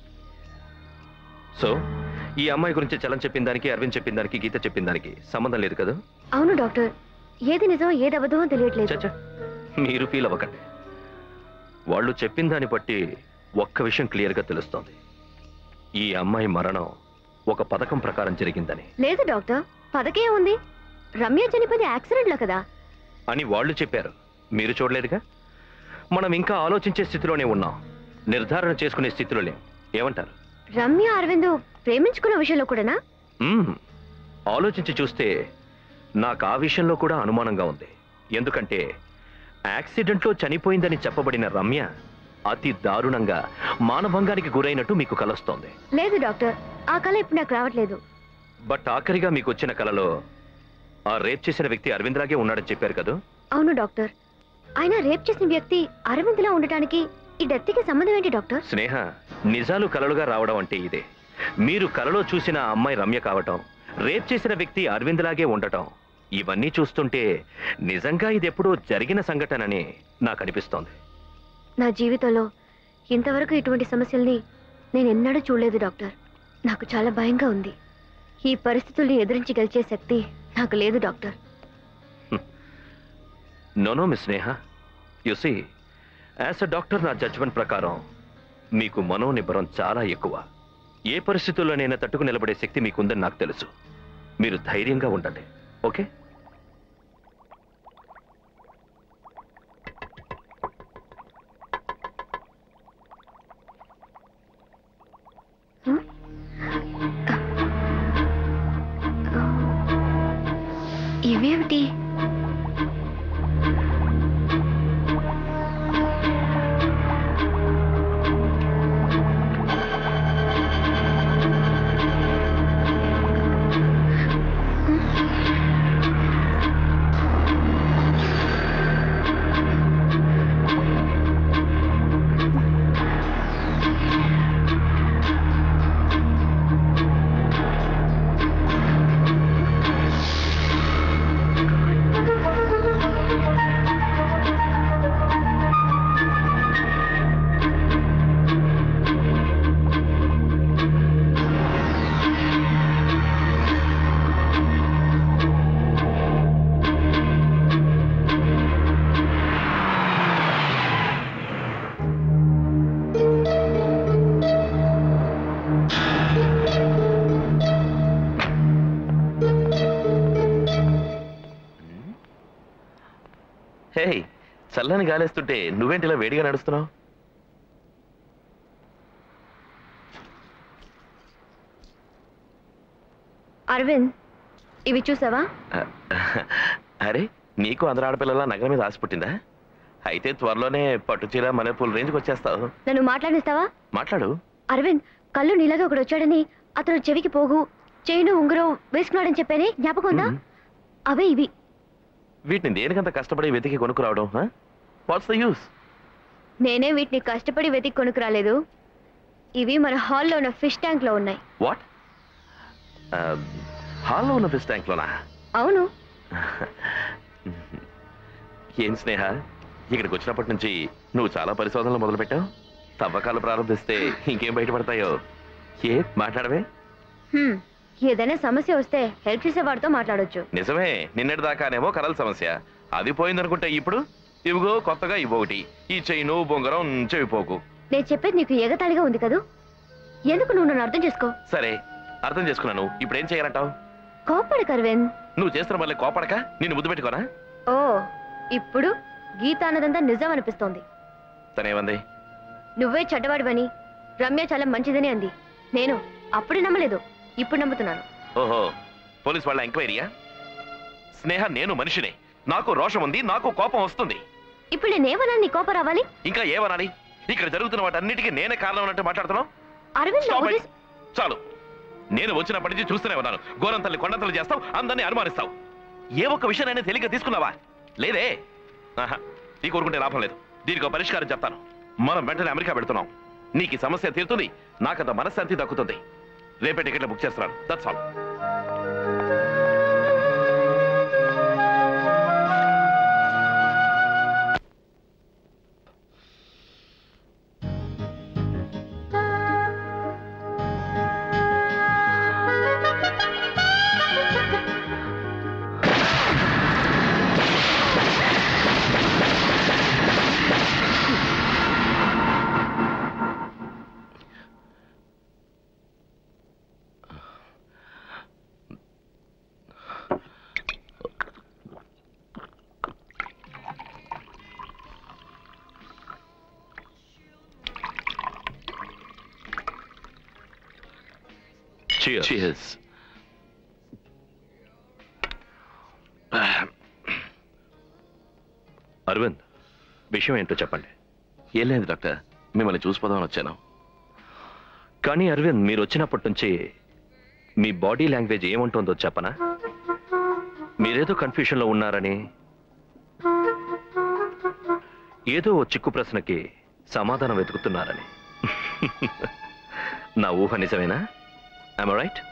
So ఈ అమ్మాయి గురించి చలం చెప్పిన దానికి, అరవింద్ చెప్పిన దానికి, గీత చెప్పిన దానికి సంబంధం లేదు కదా? అవును డాక్టర్, ఏది నిజం ఏది అబద్ధమో తెలియట్లేదు. చచ్చా, మీరు ఫీల్ అవ్వకండి. వాళ్ళు చెప్పిన దాన్ని బట్టి ఒక్క విషయం క్లియర్గా తెలుస్తోంది. ఈ అమ్మాయి మరణం ఒక పథకం ప్రకారం జరిగిందని. లేదు డాక్టర్, పథకే ఉంది. రమ్య చనిపోయింది యాక్సిడెంట్ లో కదా అని వాళ్ళు చెప్పారు, మీరు చూడలేదుగా. మనం ఇంకా ఆలోచించే స్థితిలోనే ఉన్నాం, నిర్ధారణ చేసుకునే స్థితిలో లేం. ఏమంటారు? రమ్య అరవింద్ ప్రేమించుకున్న విషయంలో కూడానా? ఆలోచించి చూస్తే నాకు ఆ విషయంలో కూడా అనుమానంగా ఉంది. ఎందుకంటే యాక్సిడెంట్లో చనిపోయిందని చెప్పబడిన రమ్య అతి దారుణంగా మానభంగానికి గురైనట్టు మీకు కలొస్తోంది. లేదు డాక్టర్, ఆ కళ ఇప్పుడు నాకు రావట్లేదు. బట్ ఆఖరిగా మీకు వచ్చిన కలలో ఆ రేప్ చేసిన వ్యక్తి అరవింద్ లాగే ఉన్నాడని చెప్పారు కదా? అవును డాక్టర్, ఆయన రేప్ చేసిన వ్యక్తి అరవింద్ లా ఉండటానికి ఈ డెత్ కి సంబంధం ఏంటి డాక్టర్? స్నేహ, నిజాలు కలలుగా రావడం అంటే ఇదే. మీరు కలలో చూసిన ఆ అమ్మాయి రమ్య కావటం, రేప్ చేసిన వ్యక్తి అరవింద్ లాగే ఉండటం, ఇవన్నీ చూస్తుంటే నిజంగా ఇది ఎప్పుడో జరిగిన సంఘటనని నాకు అనిపిస్తోంది. నా జీవితంలో ఇంతవరకు ఇటువంటి సమస్యల్ని నేను ఎన్నడూ చూడలేదు డాక్టర్. నాకు చాలా భయంగా ఉంది. ఈ పరిస్థితుల్ని ఎదిరించి గెలిచే శక్తి నాకు లేదు doctor. No miss Sneha, you see, as a doctor నా జడ్జ్మెంట్ ప్రకారం మీకు మనోనిబ్బరం చాలా ఎక్కువ. ఏ పరిస్థితుల్లోనైనా తట్టుకు నిలబడే శక్తి మీకుందని నాకు తెలుసు. మీరు ధైర్యంగా ఉండండి, ఓకే? ఇవేమిటి? హే, చల్లని గాలేస్తుంటే నువ్వేంటి ఇలా వేడిగా నడుస్తున్నావు? అరవింద్, ఇవి చూసావా? అరే, నీకు అందరు ఆడపిల్లల నగర మీద ఆశ పుట్టిందా? అయితే త్వరలోనే పట్టుచీర మల్లెపూల రేంజ్కి వచ్చేస్తావు. నన్ను మాట్లాడిస్తావా? మాట్లాడు. అరవింద్, కళ్ళు నీలాగా ఒకడు వచ్చాడని, అతను చెవికి పోగు, చైను ఉంగరం వేసుకున్నాడని చెప్పానే, జ్ఞాపకం ఉందా? అవే ఇవి. వీటిని దేనికంత కష్టపడి వెతికి కొనుక్కురావడం? What's the use? నేనే వీటిని కష్టపడి వెతికి కొనుక్కురాలేదు. ఇవి మన హాల్లో ఉన్న ఫిష్ ట్యాంక్ లో ఉన్నాయి. వాట్? హాల్లో ఉన్న ఫిష్ ట్యాంక్ లోనా? అవును. ఏం స్నేహ, ఇక్కడికి వచ్చినప్పటి నుంచి నువ్వు చాలా పరిశోధనలు మొదలు పెట్టావు. తవ్వకాలు ప్రారంభిస్తే ఇంకేం బయటపడతాయో. ఏ మాట్లాడవే? ఏదైనా సమస్య వస్తే హెల్ప్ చేసేవాడితో మాట్లాడొచ్చు. నిజమే, నిన్నటి దాకానేమో కరల సమస్య, అది పోయిందనుకుంటే ఇప్పుడు ఇవిగో కొత్తగా ఇవ్వొకటి, ఈ చైను బొంగరం చెవిపోకు. నేను చెప్పేది నీకు ఎగతాళిగా ఉంది కదూ. ఎందుకు నువ్వు నన్ను అర్థం చేసుకో. సరే, అర్థం చేసుకున్నాను. ఇప్పుడు ఏం చేయాలంటావు? కోపడకు అరవింద్. నువ్వు చేస్తున్న మళ్ళీ కోపడక నిన్ను ముద్దు పెట్టుకోనా? ఓ, ఇప్పుడు గీత అన్నదంతా నిజం అనిపిస్తోంది. తనేమంది? నువ్వే చెడ్డవాడివని, రమ్య చాలా మంచిదని అంది. నేను అప్పుడు నమ్మలేదు, ఇప్పుడు నమ్ముతున్నాను. ఓహో, పోలీస్ వాళ్ళ ఎంక్వైరీయా? స్నేహ, నేను మనిషినే, నాకు రోషం ఉంది, నాకు కోపం వస్తుంది. ఇప్పుడు నేనేమన్నా నీ కోపం రావాలి? ఇంకా ఏమనాలి? ఇక్కడ జరుగుతున్న వాటన్నిటికీ నేనే కారణం అన్నట్టు మాట్లాడుతున్నావు. Arvind Stop it. చాలు. నేను వచ్చినప్పటి నుంచి చూస్తూనే ఉన్నాను. గోరంతల్లి కొండంతలు చేస్తావు, అందరినీ అనుమానిస్తావు. ఏ ఒక్క విషయాన్ని తేలిగ్గా తీసుకున్నావా? లేదే. ఆహా, ఈ కోరుకుంటే లాభం లేదు. దీనికి పరిష్కారం చెప్తాను. మనం వెంటనే అమెరికా పెడుతున్నాం. నీకు ఈ సమస్య తీరుతుంది, నాకంత మనశ్శాంతి దక్కుతుంది. రేపే టికెట్లు బుక్ చేస్తున్నాను. That's all. Cheers. అరవింద్, విషయం ఏంటో చెప్పండి. ఏం లేదు డాక్టర్, మిమ్మల్ని చూసిపోదామని వచ్చాను. కానీ అరవింద్, మీరు వచ్చినప్పటి నుంచి మీ బాడీ లాంగ్వేజ్ ఏముంటుందో చెప్పనా? మీరేదో కన్ఫ్యూషన్లో ఉన్నారని, ఏదో ఓ చిక్కు ప్రశ్నకి సమాధానం వెతుకుతున్నారని. నా ఊహ నిజమేనా? Am I right?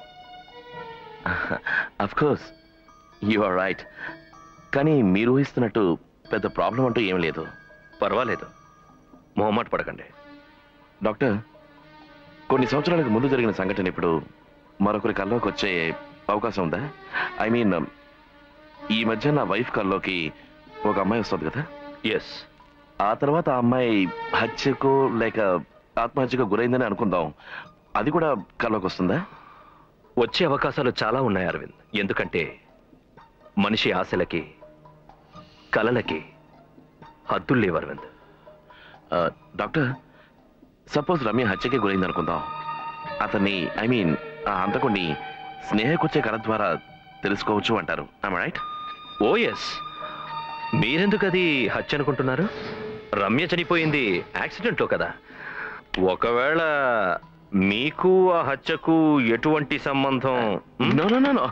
Of course, you are right. కానీ మీరు ఊహిస్తున్నట్టు పెద్ద ప్రాబ్లం అంటూ ఏం లేదు. పర్వాలేదు, మొహమాట పడకండి. డాక్టర్, కొన్ని సంవత్సరాలకు ముందు జరిగిన సంఘటన ఇప్పుడు మరొకరి కల్లోకి వచ్చే అవకాశం ఉందా? ఐ మీన్, ఈ మధ్య నా వైఫ్ కల్లోకి ఒక అమ్మాయి వస్తుంది కదా. ఎస్. ఆ తర్వాత ఆ అమ్మాయి హత్యకు లేక ఆత్మహత్యకు గురైందని అనుకుందాం. అది కూడా కల్లోకి వస్తుందా? వచ్చే అవకాశాలు చాలా ఉన్నాయి అరవింద్. ఎందుకంటే మనిషి ఆశలకి, కలలకి హద్దులు లేవు అరవింద్. డాక్టర్, సపోజ్ రమ్య హత్యకి గురైంది అనుకుందాం. అతన్ని, ఐ మీన్ ఆ హంతకుడిని స్నేహకొచ్చే కళ ద్వారా తెలుసుకోవచ్చు అంటారు. I'm right? Oh yes. మీరెందుకు అది హత్య అనుకుంటున్నారు? రమ్య చనిపోయింది యాక్సిడెంట్లో కదా. ఒకవేళ మీకు ఆ హత్యకు ఎటువంటి సంబంధం? No no no no,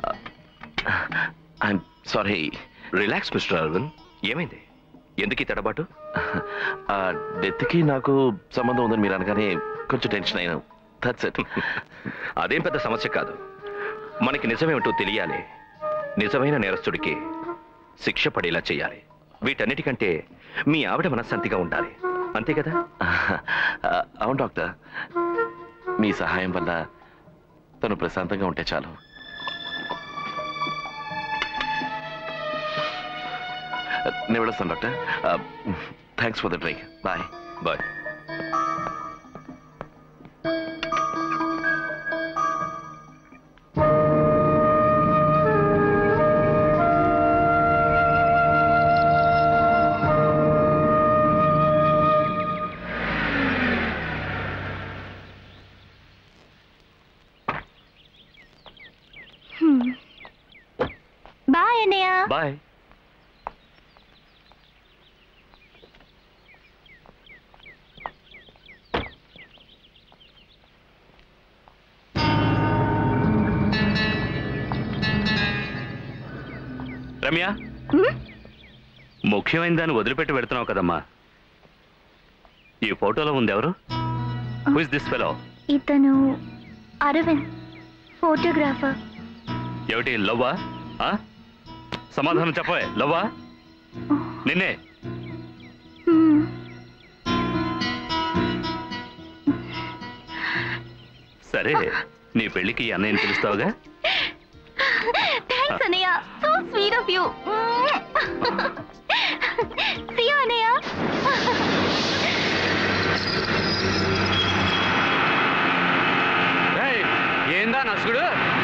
I'm sorry. Relax mister Aravind. ఏమైంది? ఎందుకు ఈ తడబాటు? ఆ డెత్కి నాకు సంబంధం ఉందని మీరు అనగానే కొంచెం టెన్షన్ అయినా. That's it. అదేం పెద్ద సమస్య కాదు. మనకి నిజమేమిటో తెలియాలి. నిజమైన నేరస్తుడికి శిక్ష పడేలా చేయాలి. వీటన్నిటికంటే మీ ఆవిడ మనశ్శాంతిగా ఉండాలి. అంతే కదా? అవును డాక్టర్, మీ సహాయం వల్ల తను ప్రశాంతంగా ఉంటే చాలు. నేను వెళ్ళొస్తాను doctor. Thanks for the drink. Bye. Bye. Bye అన్నయ్య. బాయ్. రమ్య, ముఖ్యమైన దాన్ని వదిలిపెట్టి పెడుతున్నావు కదమ్మా. ఈ ఫోటోలో ఉంది ఎవరు? Who is this fellow? ఇతను అరవింద్, ఫోటోగ్రాఫర్. ఏమిటి, లవ్వా? సమాధానం చెప్పవే. లవ్వా? నిన్నే. సరే, నీ పెళ్లికి అన్నయ్యని పిలుస్తావుగా? థాంక్స్ అన్నయ్య, so sweet of you. See you అన్నయ్య. ఏందా నసుగుడు?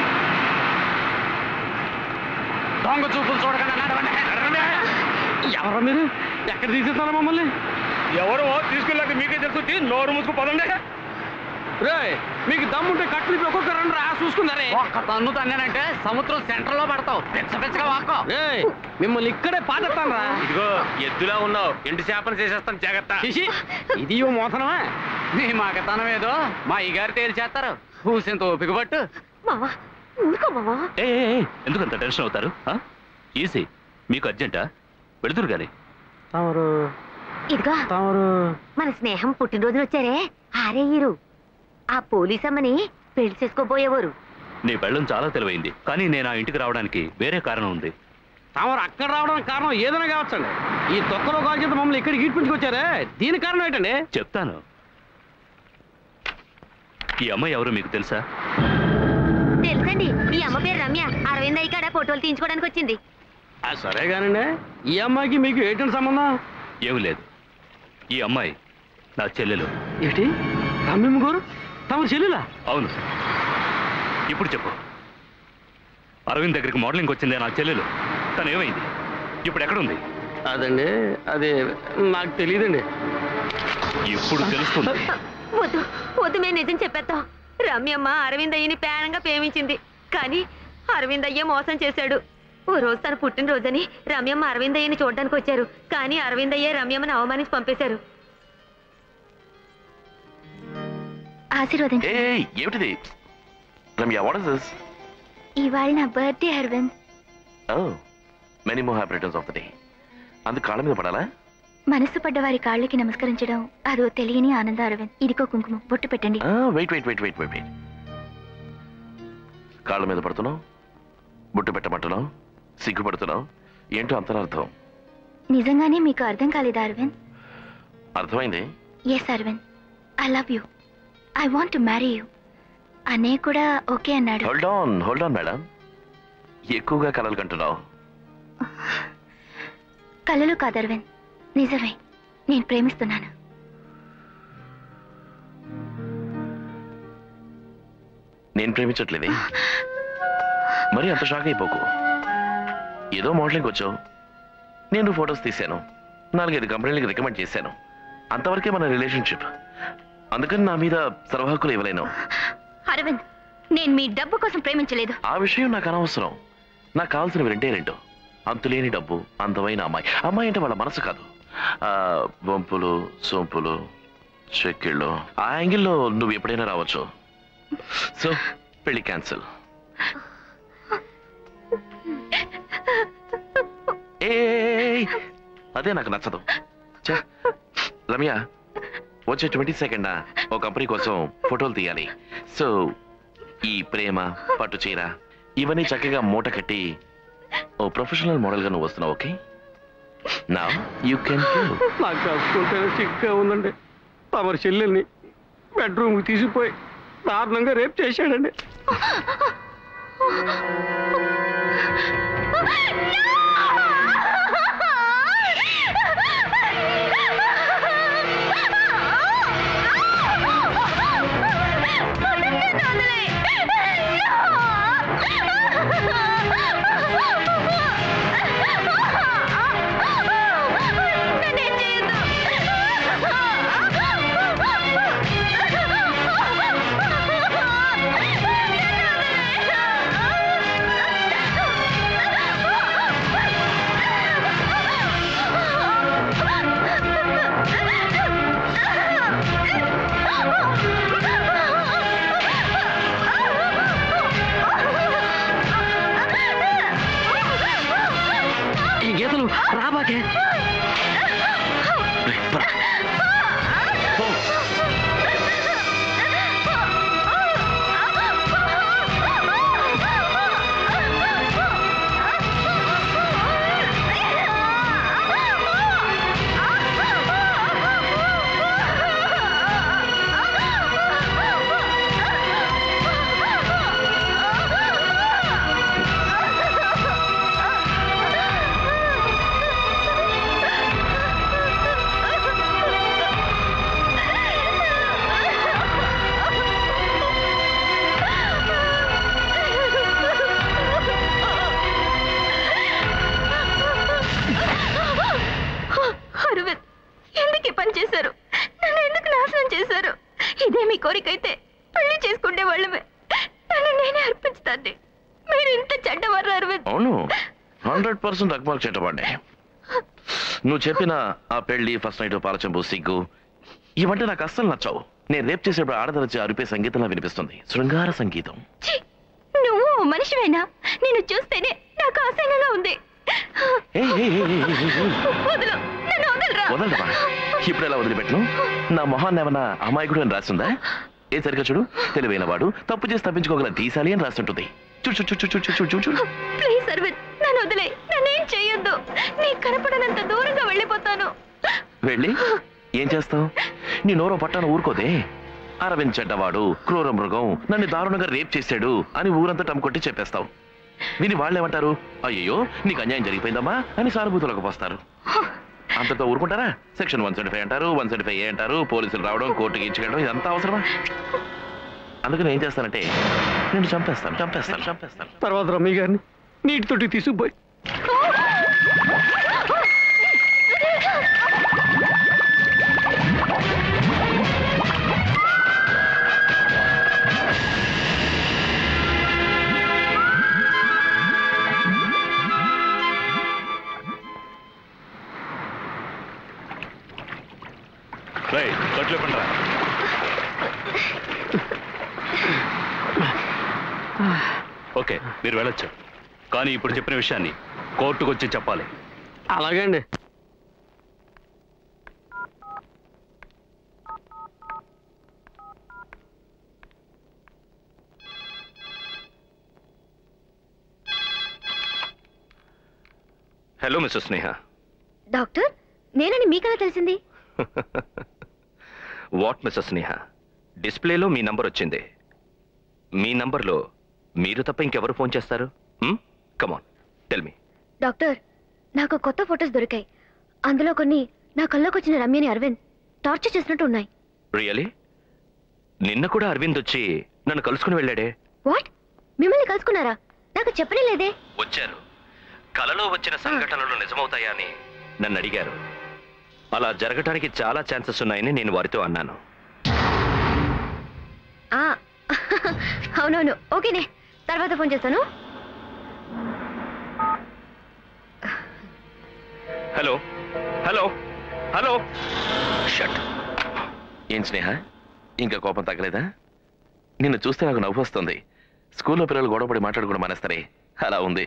దొంగ చూపులు చూడకుండా నడవండి. ఎవరు మీరు? ఎక్కడ తీసుకెళ్తారా మమ్మల్ని? ఎవరో తీసుకెళ్ళాక మీకే తెలుసు. నోరు మూసుకు పదండి. రే మీకు దమ్ముంటే కట్లు ఒక్కొక్కరు రా చూసుకున్నారే. ఒక్క తన్ను తన్నానంటే సముద్రం సెంటర్ లో పడతావు. పిచ్చగా వాక్కో. మిమ్మల్ని ఇక్కడే పాతేస్తాను రా. ఇదిగో ఎద్దులా ఉన్నావు, ఎండు చేపను చేసేస్తాను, జాగ్రత్త. ఇది మోసనమా? నీ మగతనం ఏదో మా అయ్యగారు తేల్చేస్తారు. కూసింత ఓపిక పట్టు. మావా ఊరుకో మావా. ఎందుకంత టెన్షన్ అవుతారు? ఈజీ, మీకు అర్జెంటా? వెళుతురు గాని. ఇదిగా మన స్నేహం పుట్టినరోజున వచ్చారే ఆరే హీరు. ఆ పోలీసమ్మని పెళ్లి చేసుకోబోయేవారు. నీ పెళ్ళం చాలా తెలివైంది, కానీ నేను ఆ ఇంటికి రావడానికి వేరే కారణం ఉంది. తమరు అక్కడ రావడానికి కారణం ఏదైనా కావచ్చండి. ఈ తొక్కలో కాల్ చేత మమ్మల్ని ఇక్కడికి ఈడ్పించుకొచ్చారే, దీని కారణం ఏంటండి? చెప్తాను. ఈ అమ్మాయి ఎవరు మీకు తెలుసా? తెలుసండి, ఈ అమ్మ పేరు రమ్య. అరవింద్ అయ్య కాడ ఫోటోలు తీయించుకోవడానికి వచ్చింది. సరే కానండి, ఈ అమ్మాయికి మీకు ఏంటంటే సంబంధం? ఏమి లేదు, ఈ అమ్మాయి నా చెల్లెలు. ఏంటి రమ్యమ్మ గారు తమ చెల్లెలా? అవును. ఇప్పుడు చెప్పు, అరవింద్ దగ్గరికి మోడలింగ్ వచ్చిందే నా చెల్లెలు, తను ఏమైంది? ఇప్పుడు ఎక్కడుంది? అదండి, అది నాకు తెలియదండి. ఇప్పుడు తెలుస్తుంది. వద్దు వద్దు, మేము నిజం చెప్పేస్తాం. రమ్యమ్మ అరవింద్ అయ్యని ప్రాణంగా ప్రేమించింది, కానీ అరవింద్ అయ్య మోసం చేశాడు. ఓ రోజు తన పుట్టినరోజని రమ్యమ్మ అరవింద్ అయ్యని చూడడానికి వచ్చారు, కానీ అరవింద్ అయ్య రమ్యమ్మని అవమానించి పంపేశారు. ఆశీర్వదించు. ఏమిటిది రమ్య? What is this? ఇవాళ నా birthday Arvind. Many more happy returns of the day. అందుకు కాళ్ళ మీద పడాలా? మనసు పడ్డ వారి కాళ్ళకి నమస్కరించడం అదో తెలియని ఆనందం అరవింద్. ఇదిగో కుంకుమ, బొట్టు పెట్టండి. వెయిట్. కాళ్ళ మీద పడుతున్నావు, బొట్టు పెట్టమంటున్నావు, సిగ్గుపడుతున్నావు, ఏంటో అంతరార్థం? నిజంగానే మీకు అర్థం కాలేదా అరవింద్? అర్థమైంది. Yes Arvind, I love you. I want to marry you. అన్నయ్య కూడా ఓకే అన్నాడు. హోల్డ్ ఆన్ మేడం, ఎక్కువగా కలలు కంటున్నావు. కలలు కాదు అరవింద్, నిజమే. నేను ప్రేమిస్తున్నాను. నేను ప్రేమించట్లేదే. మరి అంత షాక్ అయిపోకు. ఏదో మోడలింగ్ వచ్చావు, నేను ఫొటోస్ తీశాను, 4-5 కంపెనీలకు రికమెండ్ చేశాను, అంతవరకే మన రిలేషన్షిప్. అందుకని నా మీద సర్వహక్కులు ఇవ్వలేను. అరవింద్, నేను మీ డబ్బు కోసం ప్రేమించలేదు. ఆ విషయం నాకు అనవసరం. నాకు కావాల్సినవి 2 అంతులేని డబ్బు, అందమైన అమ్మాయి అంటే వాళ్ళ మనసు కాదు. వంపులు, సోంపులు, చెక్కిళ్ళు. ఆ యాంగిల్లో నువ్వు ఎప్పుడైనా రావచ్చు. సో పెళ్లి క్యాన్సిల్. అదే నాకు నచ్చదు. రమ్య, వచ్చే 22nd ఓ కంపెనీ కోసం ఫోటోలు తీయాలి. సో ఈ ప్రేమ, పట్టు చీర ఇవన్నీ చక్కగా మూట కట్టి ఓ ప్రొఫెషనల్ మోడల్ గా నువ్వు వస్తున్నావు. Okay, now you can go. నాకు కలుసుకుంటే చిక్గా ఉందండి. తమరి చెల్లెల్ని బెడ్రూమ్కి తీసిపోయి దారుణంగా రేప్ చేశాడండి. ఈ గీతలు రాబాకే. చెడ్డవారు అరవింద్. అవును 100% రక్మాల్ చెడ్డవాడే. నువ్వు చెప్పిన ఆ పెళ్లి, ఫస్ట్ నైట్, పాలచెంపు, సిగ్గు ఇవంటే నాకు అస్సలు నచ్చావు. నేను రేపు చేసేప్పుడు ఆడదలచి అరిపే సంగీతంలా వినిపిస్తుంది, శృంగార సంగీతం. నువ్వు మనిషివేనా? నేను చూస్తేనే నాకు అసహ్యంగా ఉంది. వదలరా, ఇప్పుడు ఎలా వదిలిపెట్టను? నా మొహాన్ని ఏమన్నా అమాయకుడు అని రాసిందా? ఏ సరిగ్గా చూడు, తెలివైన వాడు తప్పు చేసి తప్పించుకోగల దీశాలి అని రాస్తుంటుంది. చూడు చూడు చూడు చూడు చూడు చూడు చూడు. ప్లీజ్ అరవింద్, నన్ను వదిలే, నన్నేం చెయ్యొద్దు. నీ కనపడనంత దూరంగా వెళ్ళిపోతాను. వెళ్ళి ఏం చేస్తావు? నీ నోరో పట్టాను ఊరుకోదే. అరవింద్ చెడ్డవాడు, క్రూర మృగం, నన్ను దారుణంగా రేప్ చేశాడు అని ఊరంతా టమ్ముకొట్టి చెప్పేస్తావు. విని వాళ్ళేమంటారు? అయ్యో నీకు అన్యాయం జరిగిపోయిందమ్మా అని సానుభూతులకు పోస్తారు. అంతతో ఊరుకుంటారా? సెక్షన్ 175 అంటారు, 175A అంటారు, పోలీసులు రావడం, కోర్టుకి ఇచ్చుకెళ్ళడం, ఇదంతా అవసరమా? అందుకని ఏం చేస్తానంటే నేను చంపేస్తాను. తర్వాత రమ్మి గారిని నీటితోటి తీసుకుపోయి కట్లు పండ్రా. ఓకే, మీరు వెళ్ళొచ్చు. కానీ ఇప్పుడు చెప్పిన విషయాన్ని కోర్టుకు వచ్చి చెప్పాలి. అలాగే అండి. హలో మిస్టర్ స్నేహ. డాక్టర్, నేనని మీకలా తెలిసింది? వాట్ మిస్టర్ స్నేహ, డిస్ప్లేలో మీ నంబర్ వచ్చింది. మీ నంబర్లో మీరు తప్ప ఇంకెవరు ఫోన్ చేస్తారు? Come on tell me. డాక్టర్, నాకు కొత్త ఫొటోస్ దొరికాయి. అందులో కొన్ని నా కల్లోకి వచ్చిన రమ్యని అరవింద్ టార్చర్ చేసినట్టు ఉన్నాయి. రియలీ? నిన్న కూడా అరవింద్ వచ్చి నన్ను కలుసుకుని వెళ్ళాడే. వాట్? మిమ్మల్ని కలుసుకున్నారా? నాకు చెప్పనే లేదే. వచ్చారు. కలలో వచ్చిన సంఘటనలు నిజమవుతాయా అని నన్ను అడిగారు. అలా జరగటానికి చాలా ఛాన్సెస్ ఉన్నాయని నేను వారితో అన్నాను. అవునవును, ఓకేనే, తర్వాత ఫోన్ చేస్తాను. Hello hello hello. షట్. ఏం స్నేహ, ఇంకా కోపం తగ్గలేదా? నిన్ను చూస్తే నాకు నవ్వు వస్తుంది. స్కూల్లో పిల్లలు గొడవపడి మాట్లాడుకోవడం మానేస్తారే, అలా ఉంది.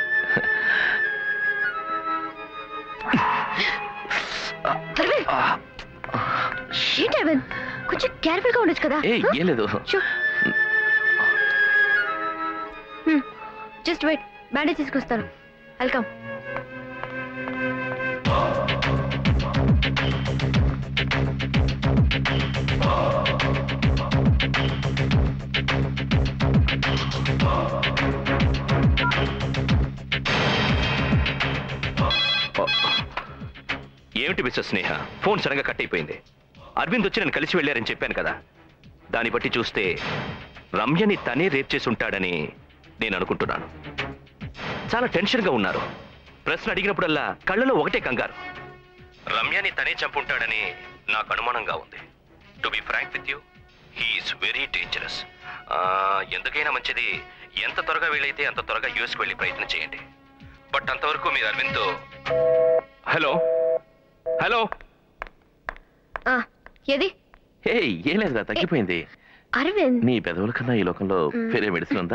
కొంచెం కేర్ఫుల్ గా ఉండొచ్చు కదా. ఏం లేదు. జస్ట్ వెయిట్, బ్యాండేజ్ తీసుకొస్తాను. వెల్కమ్. ఏమిటి మిస్టర్ స్నేహ, ఫోన్ సడన్గా కట్ అయిపోయింది. అరవింద్ వచ్చి నన్ను కలిసి వెళ్ళారని చెప్పాను కదా. దాన్ని బట్టి చూస్తే రమ్యని తనే రేప్ చేసి ఉంటాడని నేను అనుకుంటున్నాను. చాలా టెన్షన్గా ఉన్నారు. ప్రశ్న అడిగినప్పుడల్లా కళ్ళలో ఒకటే కంగారు. రమ్యని తనే చంపుంటాడని నాకు అనుమానంగా ఉంది. To be frank with you, he is very dangerous. ఎందుకైనా మంచిది, ఎంత త్వరగా వీలైతే అంత త్వరగా యూఎస్కి వెళ్ళి ప్రయత్నం చేయండి. బట్ అంతవరకు మీరు అరవింద్తో. Hello hello. ఏది? ఏం లేదురా, తగ్గిపోయింది. అరవింద్, నీ పెదవుల కన్నా ఈ లోకంలో వేరే మెడిసిన్ ఉందా?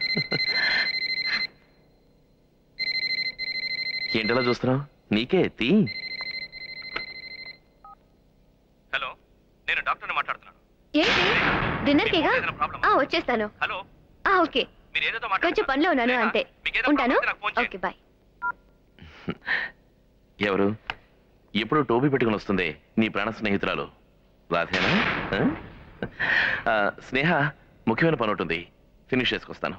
ఏంటలా చూస్తున్నావు? నీకే తీ. హలో, నేను డాక్టర్ని మాట్లాడుతున్నాను. ఏంటి? డిన్నర్కేగా? వచ్చేస్తాను. హలో. ఓకే, కొంచెం పనిలో ఉన్నాను అంతే. ఉంటాను. Okay, bye. ఎవరు? ఎప్పుడు టోపీ పెట్టుకుని వస్తుంది నీ ప్రాణ స్నేహితురాలు రాధేనా? స్నేహ, ముఖ్యమైన పని ఉంటుంది, ఫినిష్ చేసుకొస్తాను.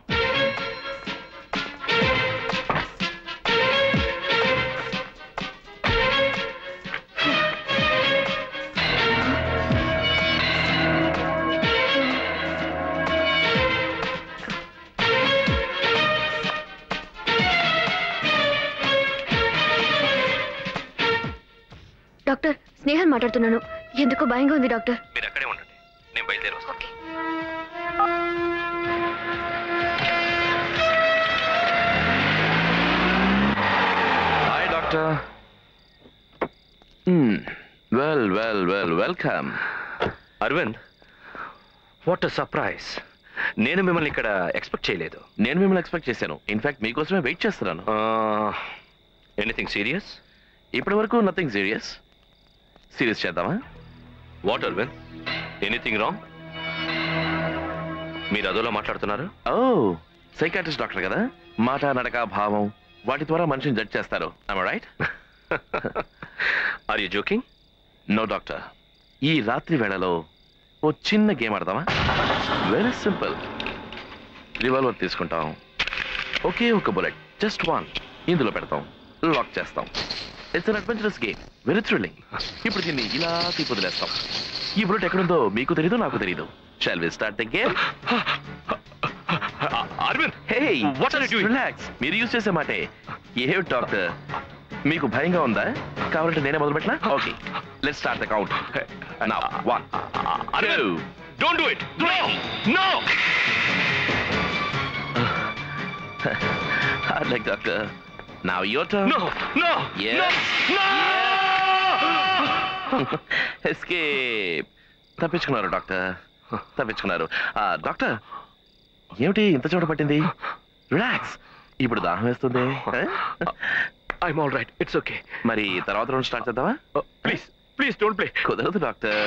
డాక్టర్, స్నేహన్ మాట్లాడుతున్నాను. ఎందుకో భయంగా ఉంది డాక్టర్. మీరు అక్కడే ఉండండి, నేను బయలుదేరి వస్తాను. Okay. Welcome. Arvind, what a surprise. నేను మిమ్మల్ని ఇక్కడ ఎక్స్పెక్ట్ చేయలేదు. నేను మిమ్మల్ని ఎక్స్పెక్ట్ చేశాను. ఇన్ఫాక్ట్ మీకోసమే వెయిట్ చేస్తున్నాను. Anything serious? ఇప్పటి వరకు నథింగ్ సీరియస్. సీరియస్ చేద్దామా? What Arvind, anything wrong? మీరు అదోలా మాట్లాడుతున్నారు? ఓ, సైకాట్రిస్ట్ డాక్టర్ కదా. మాట, నడక, భావం వాటి ద్వారా మనిషిని జడ్జ్ చేస్తారు. I right? Are you joking? No doctor. ఈ రాత్రి వేళలో ఓ చిన్న గేమ్ ఆడదామా? Very simple. రివాల్వర్ తీసుకుంటాం, ఒకే ఒక బుల్లెట్, జస్ట్ వన్, ఇందులో పెడతాం, లాక్ చేస్తాం. It's an adventurous game, very thrilling. ఇప్పుడు దీన్ని ఇలా తీపి వదిలేస్తాం. ఈ బుల్లెట్ ఎక్కడుందో మీకు తెలీదు, నాకు తెలీదు. Shall we start the game? Arvind, Hey, what are you doing? Relax. మీరు యూజ్ చేసే మాటే. ఏ డాక్టర్, మీకు భయంగా ఉందా? కావాలంటే నేనే మొదలు పెట్టినా? Okay, let's start the count. Now 1 2. Don't do it. No. Hard like doctor. Now your turn. No. Yes. No. Escape. తప్పించుకున్నారు డాక్టర్, తప్పించుకున్నారు. డాక్టర్, ఏమిటి ఇంత చోట పట్టింది? రిలాక్స్. ఇప్పుడు దాహం వేస్తుంది. I'm all right, it's okay. మరి తర్వాత రౌండ్ స్టార్ట్ చేద్దామా? Please don't play. కుదరదు డాక్టర్.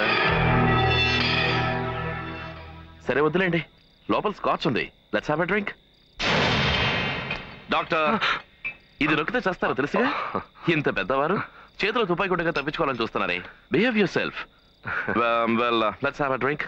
సరే వద్దులేండి, లోపల స్కాచ్ ఉంది. Let's have a drink. Doctor, ఇది నొక్కితే చేస్తారు తెలుసుగా. ఇంత పెద్దవారు చేతిలో తుపాయి గుడ్డగా తప్పించుకోవాలని చూస్తున్నారే. Behave your self. Well, let's have a drink.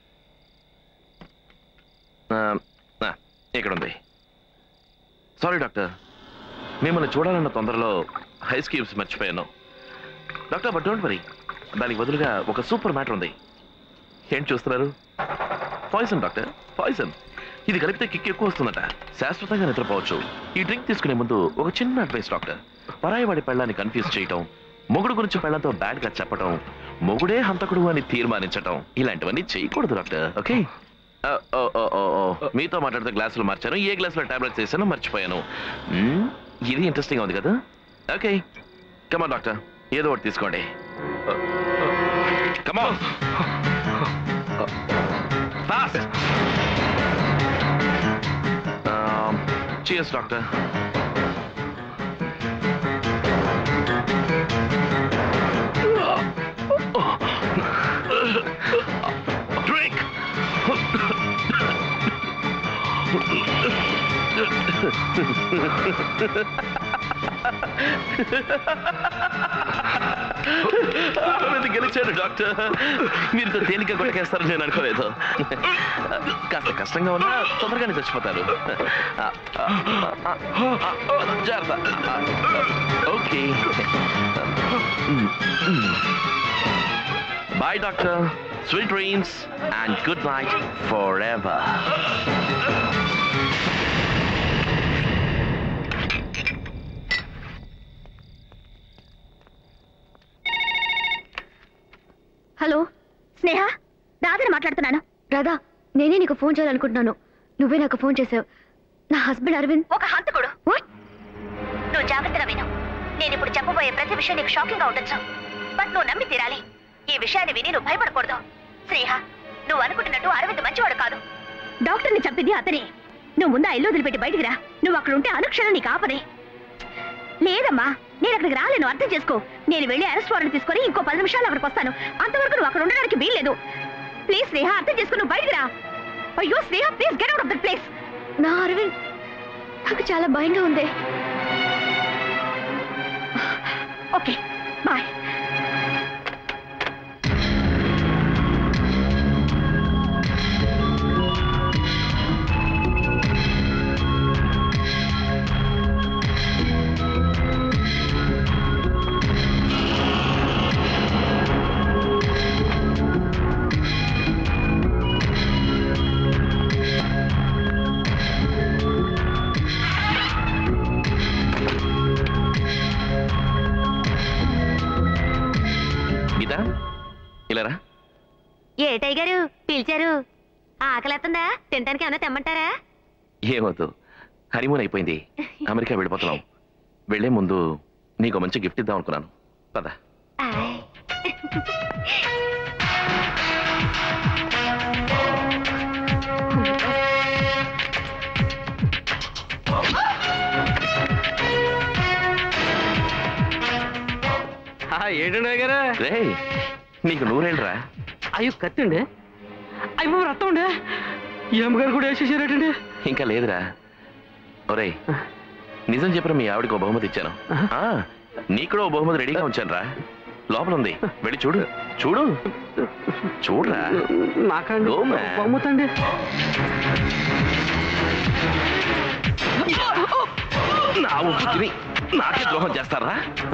ఇక్కడ ఉంది. సారీ డాక్టర్, మిమ్మల్ని చూడాలన్న తొందరలో ఐస్ క్యూబ్స్ మర్చిపోయాను. డాక్టర్, బట్ డోంట్ వరీ, దానికి బదులుగా ఒక సూపర్ మ్యాటర్ ఉంది. ఏంటి చూస్తున్నారు? Poison doctor, poison. ఇది కలిపితే కిక్ ఎక్కువ వస్తుందట, శాశ్వతంగా నిద్రపోవచ్చు. ఈ డ్రింక్ తీసుకునే ముందు ఒక చిన్న అడ్వైస్ డాక్టర్. పరాయి వాడి పెళ్ళాన్ని కన్ఫ్యూజ్ చేయటం, మొగుడు గురించి పెళ్ళంతో బ్యాడ్ గా చెప్పటం, మొగుడే హంతకుడు అని తీర్మానించటం, ఇలాంటివన్నీ చేయకూడదు డాక్టర్. ఓకే? మీతో మాట్లాడితే గ్లాసులు మార్చాను, ఏ గ్లాసులో టాబ్లెట్స్ వేసానో మర్చిపోయాను. ఇది ఇంట్రెస్టింగ్ ఉంది కదా. ఓకే, కమాన్ డాక్టర్, ఏదో ఒకటి తీసుకోండి. Come on, fast. Cheers, doctor. Drink. గెలిచాడు డాక్టర్. మీరు తేలిక కొట్టకేస్తారని నేను అనుకోలేదు. కాస్త కష్టంగా ఉన్నా తొందరగానే చచ్చిపోతారు. జాగ్రత్త. Okay, bye doctor. Sweet dreams and good night forever. Hello Sneha, రాధని మాట్లాడుతున్నాను. రాధా, నేనే నీకు ఫోన్ చేయాలనుకుంటున్నాను. నువ్వే నాకు ఫోన్ చేసావు. నా హస్బెండ్ అరవింద్ ఒక హంతకుడు. నువ్వు జాగ్రత్తగా విను. నేను ఇప్పుడు చెప్పబోయే ప్రతి విషయం నీకు షాకింగ్ గా ఉండొచ్చు, బట్ నువ్వు నమ్మి తీరాలి. ఈ విషయాన్ని విని నువ్వు భయపడకూడదు. స్నేహ, నువ్వు అనుకుంటున్నట్టు అరవింద్ మంచివాడు కాదు. డాక్టర్ని చంపింది అతనే. నువ్వు ముందు ఆ ఇల్లు వదిలిపెట్టి బయటికి రా. నువ్వు అక్కడ ఉంటే అనుక్షణం నీకు ఆపనే. లేదమ్మా, నేను అక్కడికి రాలేను, అర్థం చేసుకో. నేను వెళ్ళి అరెస్ట్ వారెంట్ తీసుకొని ఇంకో 10 నిమిషాలు అక్కడికి వస్తాను. అంతవరకు నువ్వు అక్కడ ఉండడానికి వీల్లేదు. ప్లీజ్ స్నేహ, అర్థం చేసుకుని నువ్వు బయటికి రా. అయ్యో Sneha, please get out of that place. నా అరవింద్, నాకు చాలా భయంగా ఉంది. Okay, bye. ఏ టైగరు పిలిచారు? ఆకలేస్తుందా? తినడానికి ఏమైనా తెమ్మంటారా? ఏమవుతు, హనీమూన్ అయిపోయింది, అమెరికా వెళ్ళిపోతున్నాం. వెళ్లే ముందు నీకు మంచి గిఫ్ట్ ఇద్దాం అనుకున్నాను. పద. ఏంటండి గారా నీకు నూరేళ్ళరా? అయ్యో కత్తండి, అయ్యో రక్తం అండి. ఈ అమ్మగారు కూడా వేసేసారేటండి? ఇంకా లేదురా. ఒరే నిజం చెప్పరా, మీ ఆవిడకి ఓ బహుమతి ఇచ్చాను. నీకు కూడా ఓ బహుమతి రెడీగా ఉంచాను రా, లోపల ఉంది, వెళ్ళి చూడు. చూడు చూడరా. నాకండి బహుమతి అండి. నా ఉప్పు తిని నాకే ద్రోహం చేస్తారా?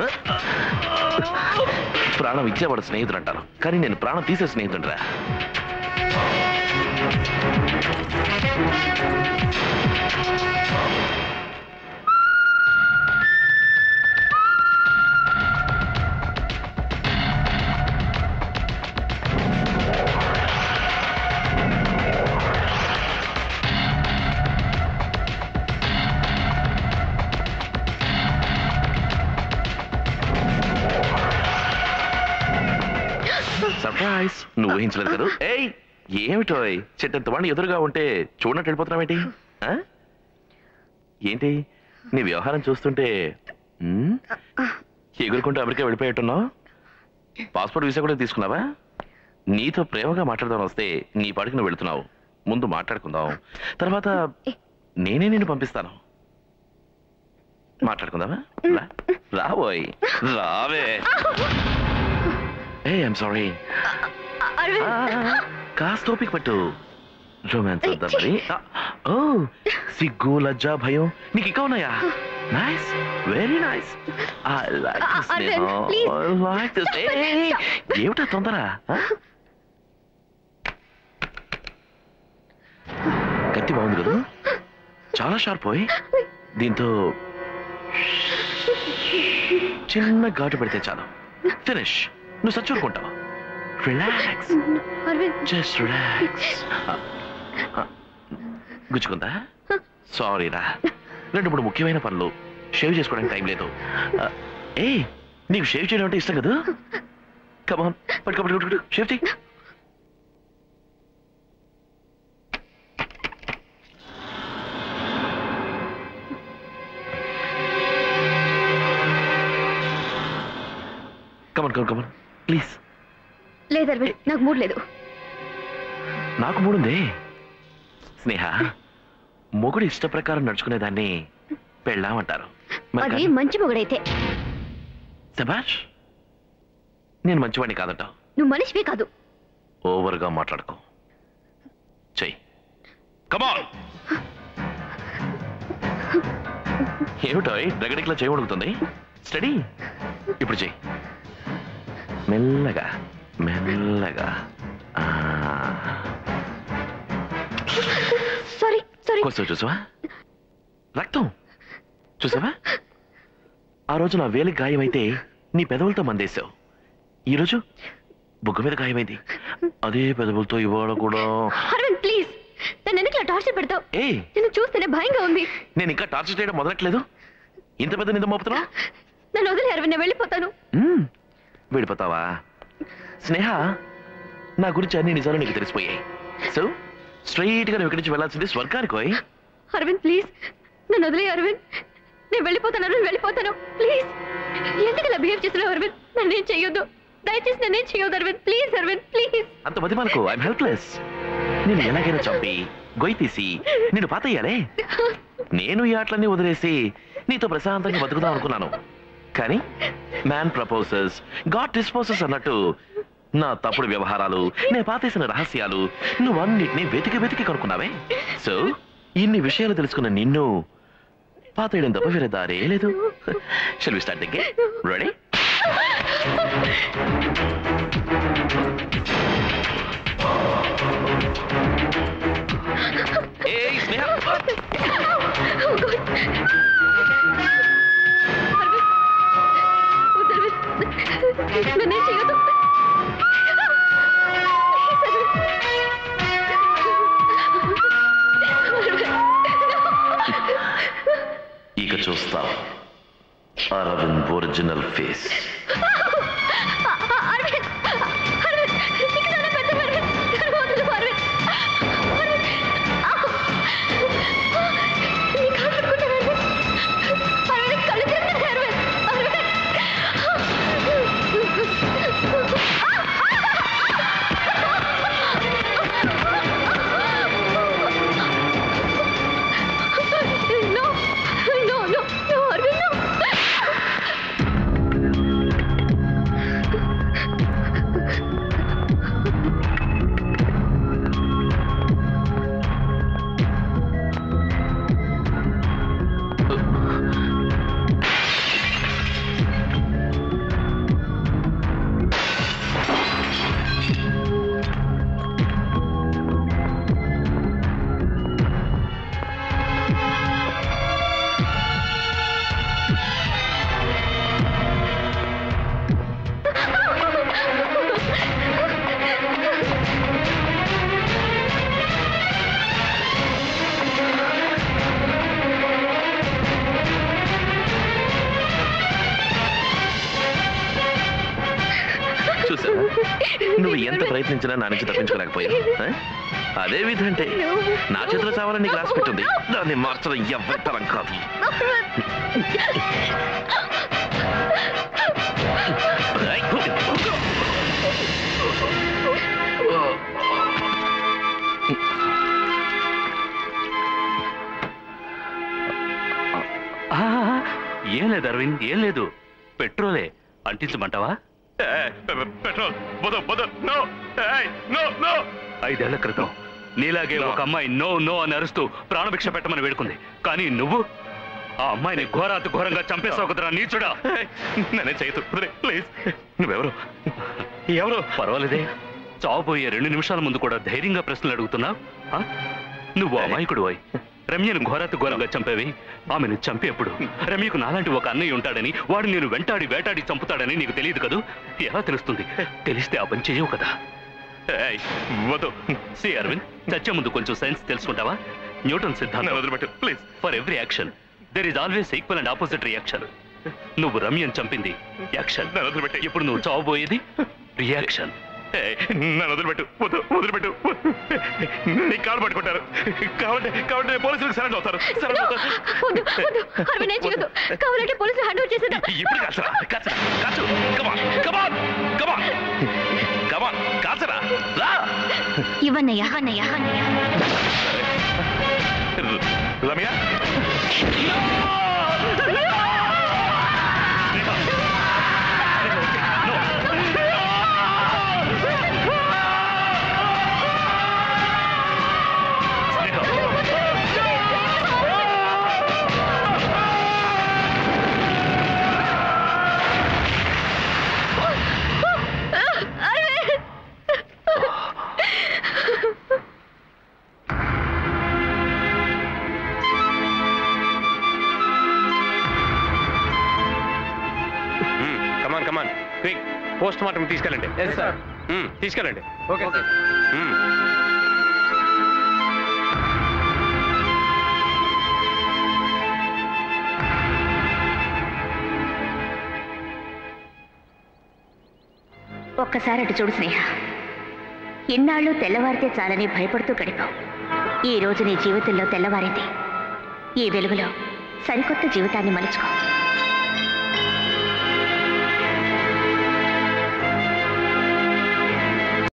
ప్రాణం ఇచ్చేవాడు స్నేహితుడు అంటారు, కానీ నేను ప్రాణం తీసే స్నేహితుడురా. సర్ప్రైజ్, నువ్వు ఊహించలేదు కదా. ఏయ్ ఏమిటో చెట్టంత వాడిని ఎదురుగా ఉంటే చూడనట్టు వెళ్ళిపోతున్నావేంటి? ఏంటి నీ వ్యవహారం చూస్తుంటే ఎగురుకుంటూ అమెరికా వెళ్ళిపోయేట్టున్నావు? పాస్పోర్ట్ వీసా కూడా తీసుకున్నావా? నీతో ప్రేమగా మాట్లాడదాం వస్తే నీ పాటికి నువ్వు వెళుతున్నావు. ముందు మాట్లాడుకుందాం, తర్వాత నేనే నిన్ను పంపిస్తాను. మాట్లాడుకుందామా? రాబోయ్ రావే. ఏ ఐఎమ్ సారీ. కాస్త ఓపిక పట్టు, రొమాన్స్ వద్దాం మరి. ఓ సిగ్గు లజ్జా భయం నీకు ఇంకా ఉన్నాయా? Nice, very nice. ఏమిటా తొందర? కత్తి బాగుంది కదా, చాలా షార్ప్ పోయి. దీంతో చిన్న ఘాటు పెడితే చాలు, ఫినిష్. నువ్వు సచ్చూరుకుంటావు. Relax, just relax. గుచ్చుకుందా? సారీ రా, 2-3 ముఖ్యమైన పనులు. షేవ్ చేసుకోవడానికి టైం లేదు. ఏ నీకు షేవ్ చేయడం అంటే ఇష్టం కదా? కమాన్ పట్టుకో, షేవ్ చేయి. Come on come on come on please. లేదు అరవింద్, నాకు మూడ్ లేదు. నాకు మూడుంది స్నేహ. మొగుడు ఇష్ట ప్రకారం నడుచుకునేదాన్ని పెళ్ళామంటారు. అది మంచి మొగుడైతే. శభాష్, నేను మంచివాడిని కాదంటావు. నువ్వు మనిషివే కాదు. ఓవర్గా మాట్లాడుకో. చెయ్యి, కమాన్. ఏమిటో డగడికిలా చేయగలుగుతుంది. స్టడీ. ఇప్పుడు చెయ్యి, మెల్లగా మెల్లగా. Sorry sorry. కొంచెం చూసావా రక్తం? చూసావా? ఆ రోజు నా వేలికి గాయమైతే నీ పెదవులతో మందేశావు. ఈరోజు బుగ్గ మీద గాయమైంది, అదే పెదవులతో ఇవాళ కూడా. ప్లీజ్ నన్ను ఎందుకు టార్చర్ పెడతావు? ఏ నిన్ను చూస్తేనే భయంగా ఉంది. నేను ఇంకా టార్చర్ చేయడం మొదలట్లేదు, ఇంత పెద్ద నింద మోపుతున్నా. నన్ను వదిలే అరవింద్, నేను వెళ్ళిపోతాను. వెళ్ళిపోతావా? స్నేహ, నా గురించి అన్ని నిజాలు నీకు తెలిసిపోయాయి. సో స్ట్రైట్ గా నువ్వు ఇక్కడి నుంచి వెళ్ళాల్సింది స్వర్గానికి. పోయి అరవింద్ ప్లీజ్ నన్ను వదిలే అరవింద్, నేను వెళ్ళిపోతాను అరవింద్, వెళ్ళిపోతాను. ప్లీజ్ ఎందుకు ఇలా బిహేవ్ చేస్తున్నావు అరవింద్? నన్నేం చెయ్యొద్దు, దయచేసి నన్నేం చెయ్యొద్దు అరవింద్, ప్లీజ్ అరవింద్ ప్లీజ్. అంత బతిమాలకు, ఐఎమ్ హెల్ప్లెస్. నేను ఎలాగైనా చంపి గొయ్యి తీసి నిన్ను పాతయ్యాలే. నేను ఈ ఆటలన్నీ వదిలేసి నీతో ప్రశాంతంగా బతుకుదాం అనుకున్నాను, కానీ మ్యాన్ ప్రపోజెస్ గాడ్ డిస్పోజెస్ అన్నట్టు నా తప్పుడు వ్యవహారాలు, నేను పాతేసిన రహస్యాలు నువ్వన్నిటినీ వెతికి వెతికి కనుక్కున్నావే. సో ఇన్ని విషయాలు తెలుసుకున్న నిన్ను పాతేయడం తప్ప వేరే దారే లేదు. Shall we start the game? Ready? ఏయ్ స్నేహ, నన్నేం చెయ్యొద్దు. ఇక చూస్తాం అరవింద్ ఒరిజినల్ ఫేస్. అరవింద్ నువ్వు ఎంత ప్రయత్నించినా నా నుంచి తప్పించుకోలేకపోయావు. అదే విధి అంటే నా చేతిలో చావాలని నీకు రాసి పెట్టింది. దాన్ని మార్చడం ఎవరి తరం కాదు. ఏం లేదు అరవింద్, ఏం లేదు. పెట్రోలే. అంటించమంటావా? పెట్రోల్ 5 ఏళ్ల క్రితం నీలాగే ఒక అమ్మాయి నో నో అని అరుస్తూ ప్రాణభిక్ష పెట్టమని వేడుకుంది. కానీ నువ్వు ఆ అమ్మాయిని ఘోరాతి ఘోరంగా చంపేసావు కదరా నీచుడా. నేనే చేయదు ప్లీజ్. నువ్వెవరు? ఎవరు? పర్వాలేదే, చావుపోయే 2 నిమిషాల ముందు కూడా ధైర్యంగా ప్రశ్నలు అడుగుతున్నావు. నువ్వు అమాయకుడు అయి రమ్యను ఘోరాతి ఘోరంగా చంపేవి. ఆమెను చంపేప్పుడు రమ్యకు నాలాంటి ఒక అన్నయ్య ఉంటాడని, వాడు నేను వెంటాడి వేటాడి చంపుతాడని నీకు తెలియదు కదూ. ఎలా తెలుస్తుంది? తెలిస్తే ఆ పని చేయవు కదా. సి అరవింద్, చచ్చే ముందు కొంచెం సైన్స్ తెలుసుకుంటావా? న్యూటన్ సిద్ధాంతం వదిలిపెట్టు please. For every action there is always equal and opposite reaction. నువ్వు రమ్యను చంపింది యాక్షన్. ఇప్పుడు నువ్వు చావబోయేది రియాక్షన్. నన్ను వదిలిపెట్టు, వదిలిపెట్టు. నీ కాలు పట్టుకుంటారు. కాబట్టి పోలీసులకు సరెండర్ అవుతారు. పోలీసులు హ్యాండ్ ఓవర్ చేసేదా? ఇప్పుడు కాచరా రా. ఇవన్నయ్యా రమ్య పోస్ట్ మార్టం తీసుకెళ్ళండి. తీసుకెళ్ళండి. ఓకే. ఒక్కసారి అటు చూడు స్నేహ. ఇన్నాళ్ళు తెల్లవారితే చాలని భయపడుతూ గడిపావు. ఈ రోజు నీ జీవితంలో తెల్లవారింది. ఈ వెలుగులో సరికొత్త జీవితాన్ని మలుచుకో.